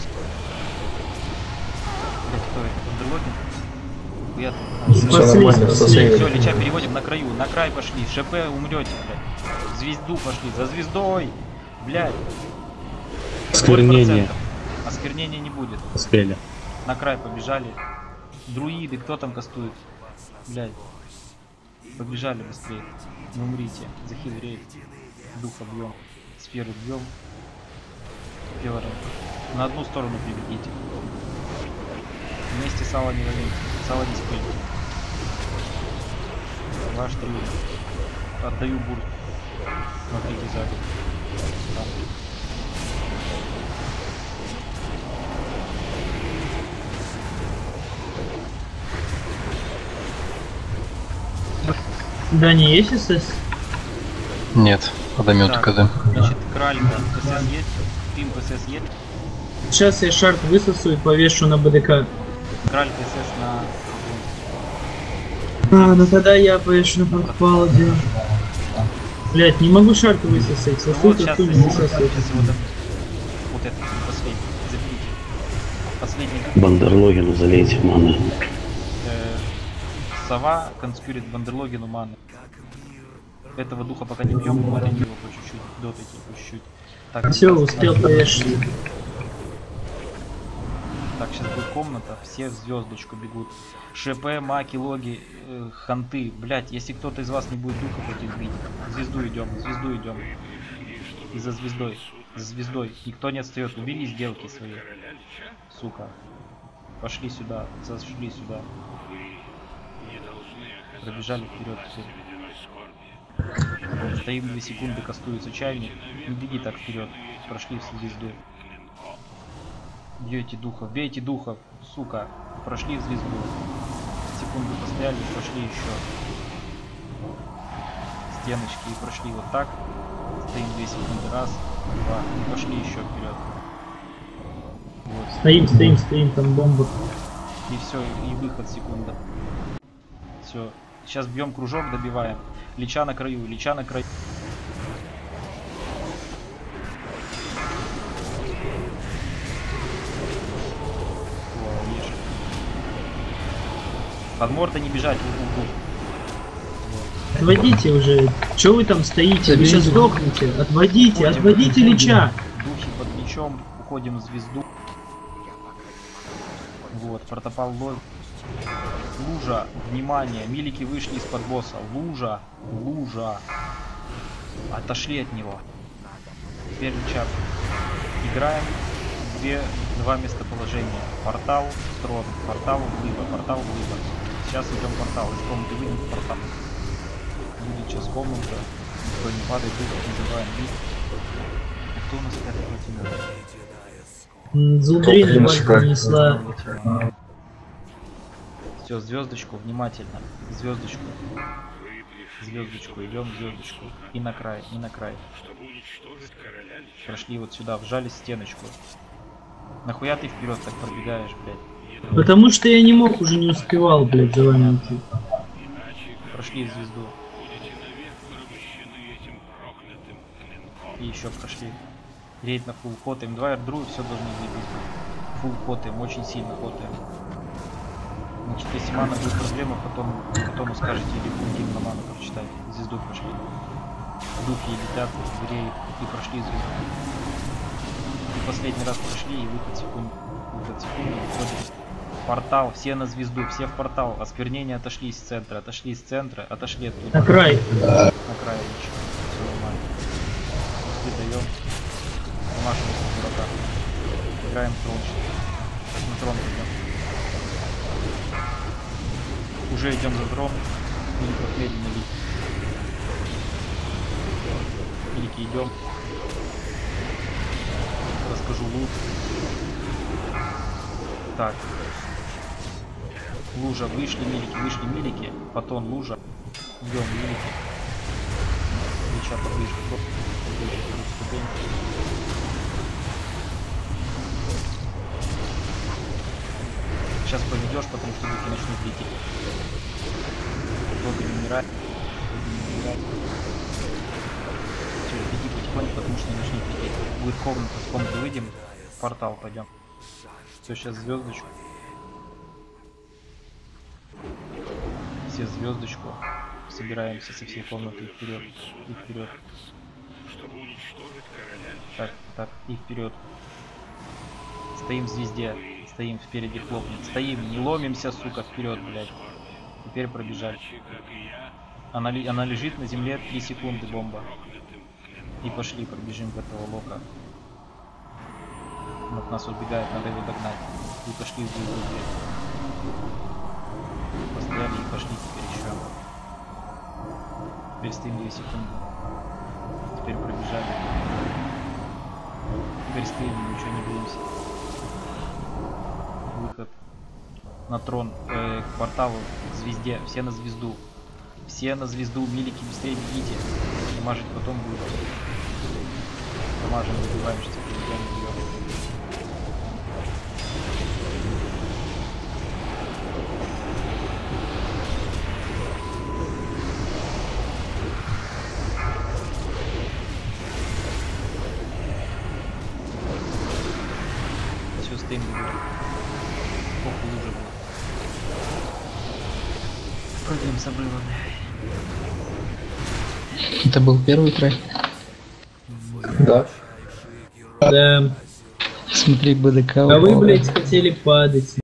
Блять, кто это? Бандерлогин? Все нормально, все Все, Лича переводим на краю. На край пошли. ШП умрете, блядь. Звезду пошли. За звездой. Блядь. Осквернение. Осквернения не будет. Успели. На край побежали. Друиды, кто там кастует? Блядь. Побежали быстрее. Не умрите. Захил рейд. Духа бьем. Сферу бьем. Фелорен. На одну сторону приведите. Вместе сало не валяйте. Сало не спыльте. Ваш триумф. Отдаю бурт. Смотрите сзади. Там. Да, не есть СС? Нет, подомет КД. Значит, Кралька, СС есть? Пимп СС есть? Сейчас я шарт высосу и повешу на БДК. Кралька СС на... А, ну тогда я повешу на подпал делаю. Блять, не могу шарт высосать. Сосу, Вот сосу, сейчас, не сейчас, высосать. вот, вот это последний. Заберите. Последний. Бандерлогину залейте маны. Э, сова конспирит Бандерлогину маны. Этого духа пока не бьем, дотайте его по чуть-чуть. Дотайте по чуть-чуть. Так, все, успел повешать. Так, сейчас будет комната, все в звездочку бегут. ШП, маки, логи, э, ханты. Блять, если кто-то из вас не будет духа против бить, звезду идем, звезду идем. И за звездой, за звездой. Никто не отстает. Убери сделки свои. Сука. Пошли сюда, зашли сюда. Пробежали вперед. Стоим две секунды, кастуется чайник. Не беги так вперед. Прошли в звезду. Бьете духов, бейте духов, сука. Прошли в звезду. Секунду постояли, пошли еще. стеночки и прошли вот так. Стоим две секунды, раз, два, и пошли еще вперед. Вот. Стоим, стоим, стоим, там бомба. И все, и выход секунда. Все. Сейчас бьем кружок, добиваем. Лича на краю, лича на краю. Под морда не бежать, в угол. Отводите уже. Че вы там стоите? Вы сейчас сдохнете. Отводите, уходим, отводите лича. Духи под мечом, уходим в звезду. Вот, протопал ловит. Лужа, внимание, милики вышли из-под босса. Лужа, лужа. Отошли от него. Теперь лича. Играем две, два местоположения. Портал, трон, портал, выбор, портал, выбор. Сейчас идем в портал. Из комнаты выйдем в портал. Будет сейчас комната. Никто не падает, духов не забываем. Кто у нас пятый противник? Зулдрина нанесла. Все, звездочку, внимательно. Звездочку. Звездочку, идем звездочку. И на край, и на край. Прошли вот сюда, вжали стеночку. Нахуя ты вперед так пробегаешь, блядь? Потому что я не мог, уже не успевал, блядь, за вами идти. Прошли звезду. И еще прошли. Рейд на фулл хотаем. Два эрдру и все должны забить. Фулл хотаем, очень сильно хотаем. Значит, если мана будет проблема, потом, потом скажете или будем на ману прочитать. Звезду прошли. Духи летят, греют и прошли звезду. И последний раз прошли и выход секунд. Выход секунды, выходим. Портал, все на звезду, все в портал. Осквернение отошли из центра, отошли из центра, отошли оттуда. На край. На край еще. Все нормально. Даем. Машем с дурака. Играем в трон. Сейчас на трон идем. Уже идем за трон. Миликов медленно лить. Милики идем. Расскажу лут. Так. Лужа, вышли милики, вышли милики. Потом лужа. Идем милики. Лича поближе. Сейчас поведешь, потому что духи начнут лететь. Долго не умирать. Долго не умирать. Все, беги потихоньку, потому что не начнет лететь. Будет комната, с комнаты выйдем, в портал пойдем. Все, сейчас звездочку. Все звездочку. Собираемся со всей комнаты и вперед. И вперед. Так, так, и вперед. Стоим в звезде. Стоим впереди хлопнет. Стоим, не ломимся, сука, вперед, блядь. Теперь пробежали. Она, она лежит на земле три секунды, бомба. И пошли, пробежим в этого лока. Он от нас убегает, надо его догнать. И пошли в звезду. Постояли и пошли теперь еще. Теперь стоим две секунды. Теперь пробежали. Теперь стоим, ничего не боимся. Выход на трон, э, к порталу, к звезде. Все на звезду. Все на звезду. Милики, быстрее бегите. Дамажить потом будет. Дамажим, добиваем, сейчас перейдем ее. Все, стоим, добиваем. Сколько лужи было. Прыгаем с обрыва. Это был первый трек? Да. Да. Смотри, БДК. А вы, блядь, хотели падать.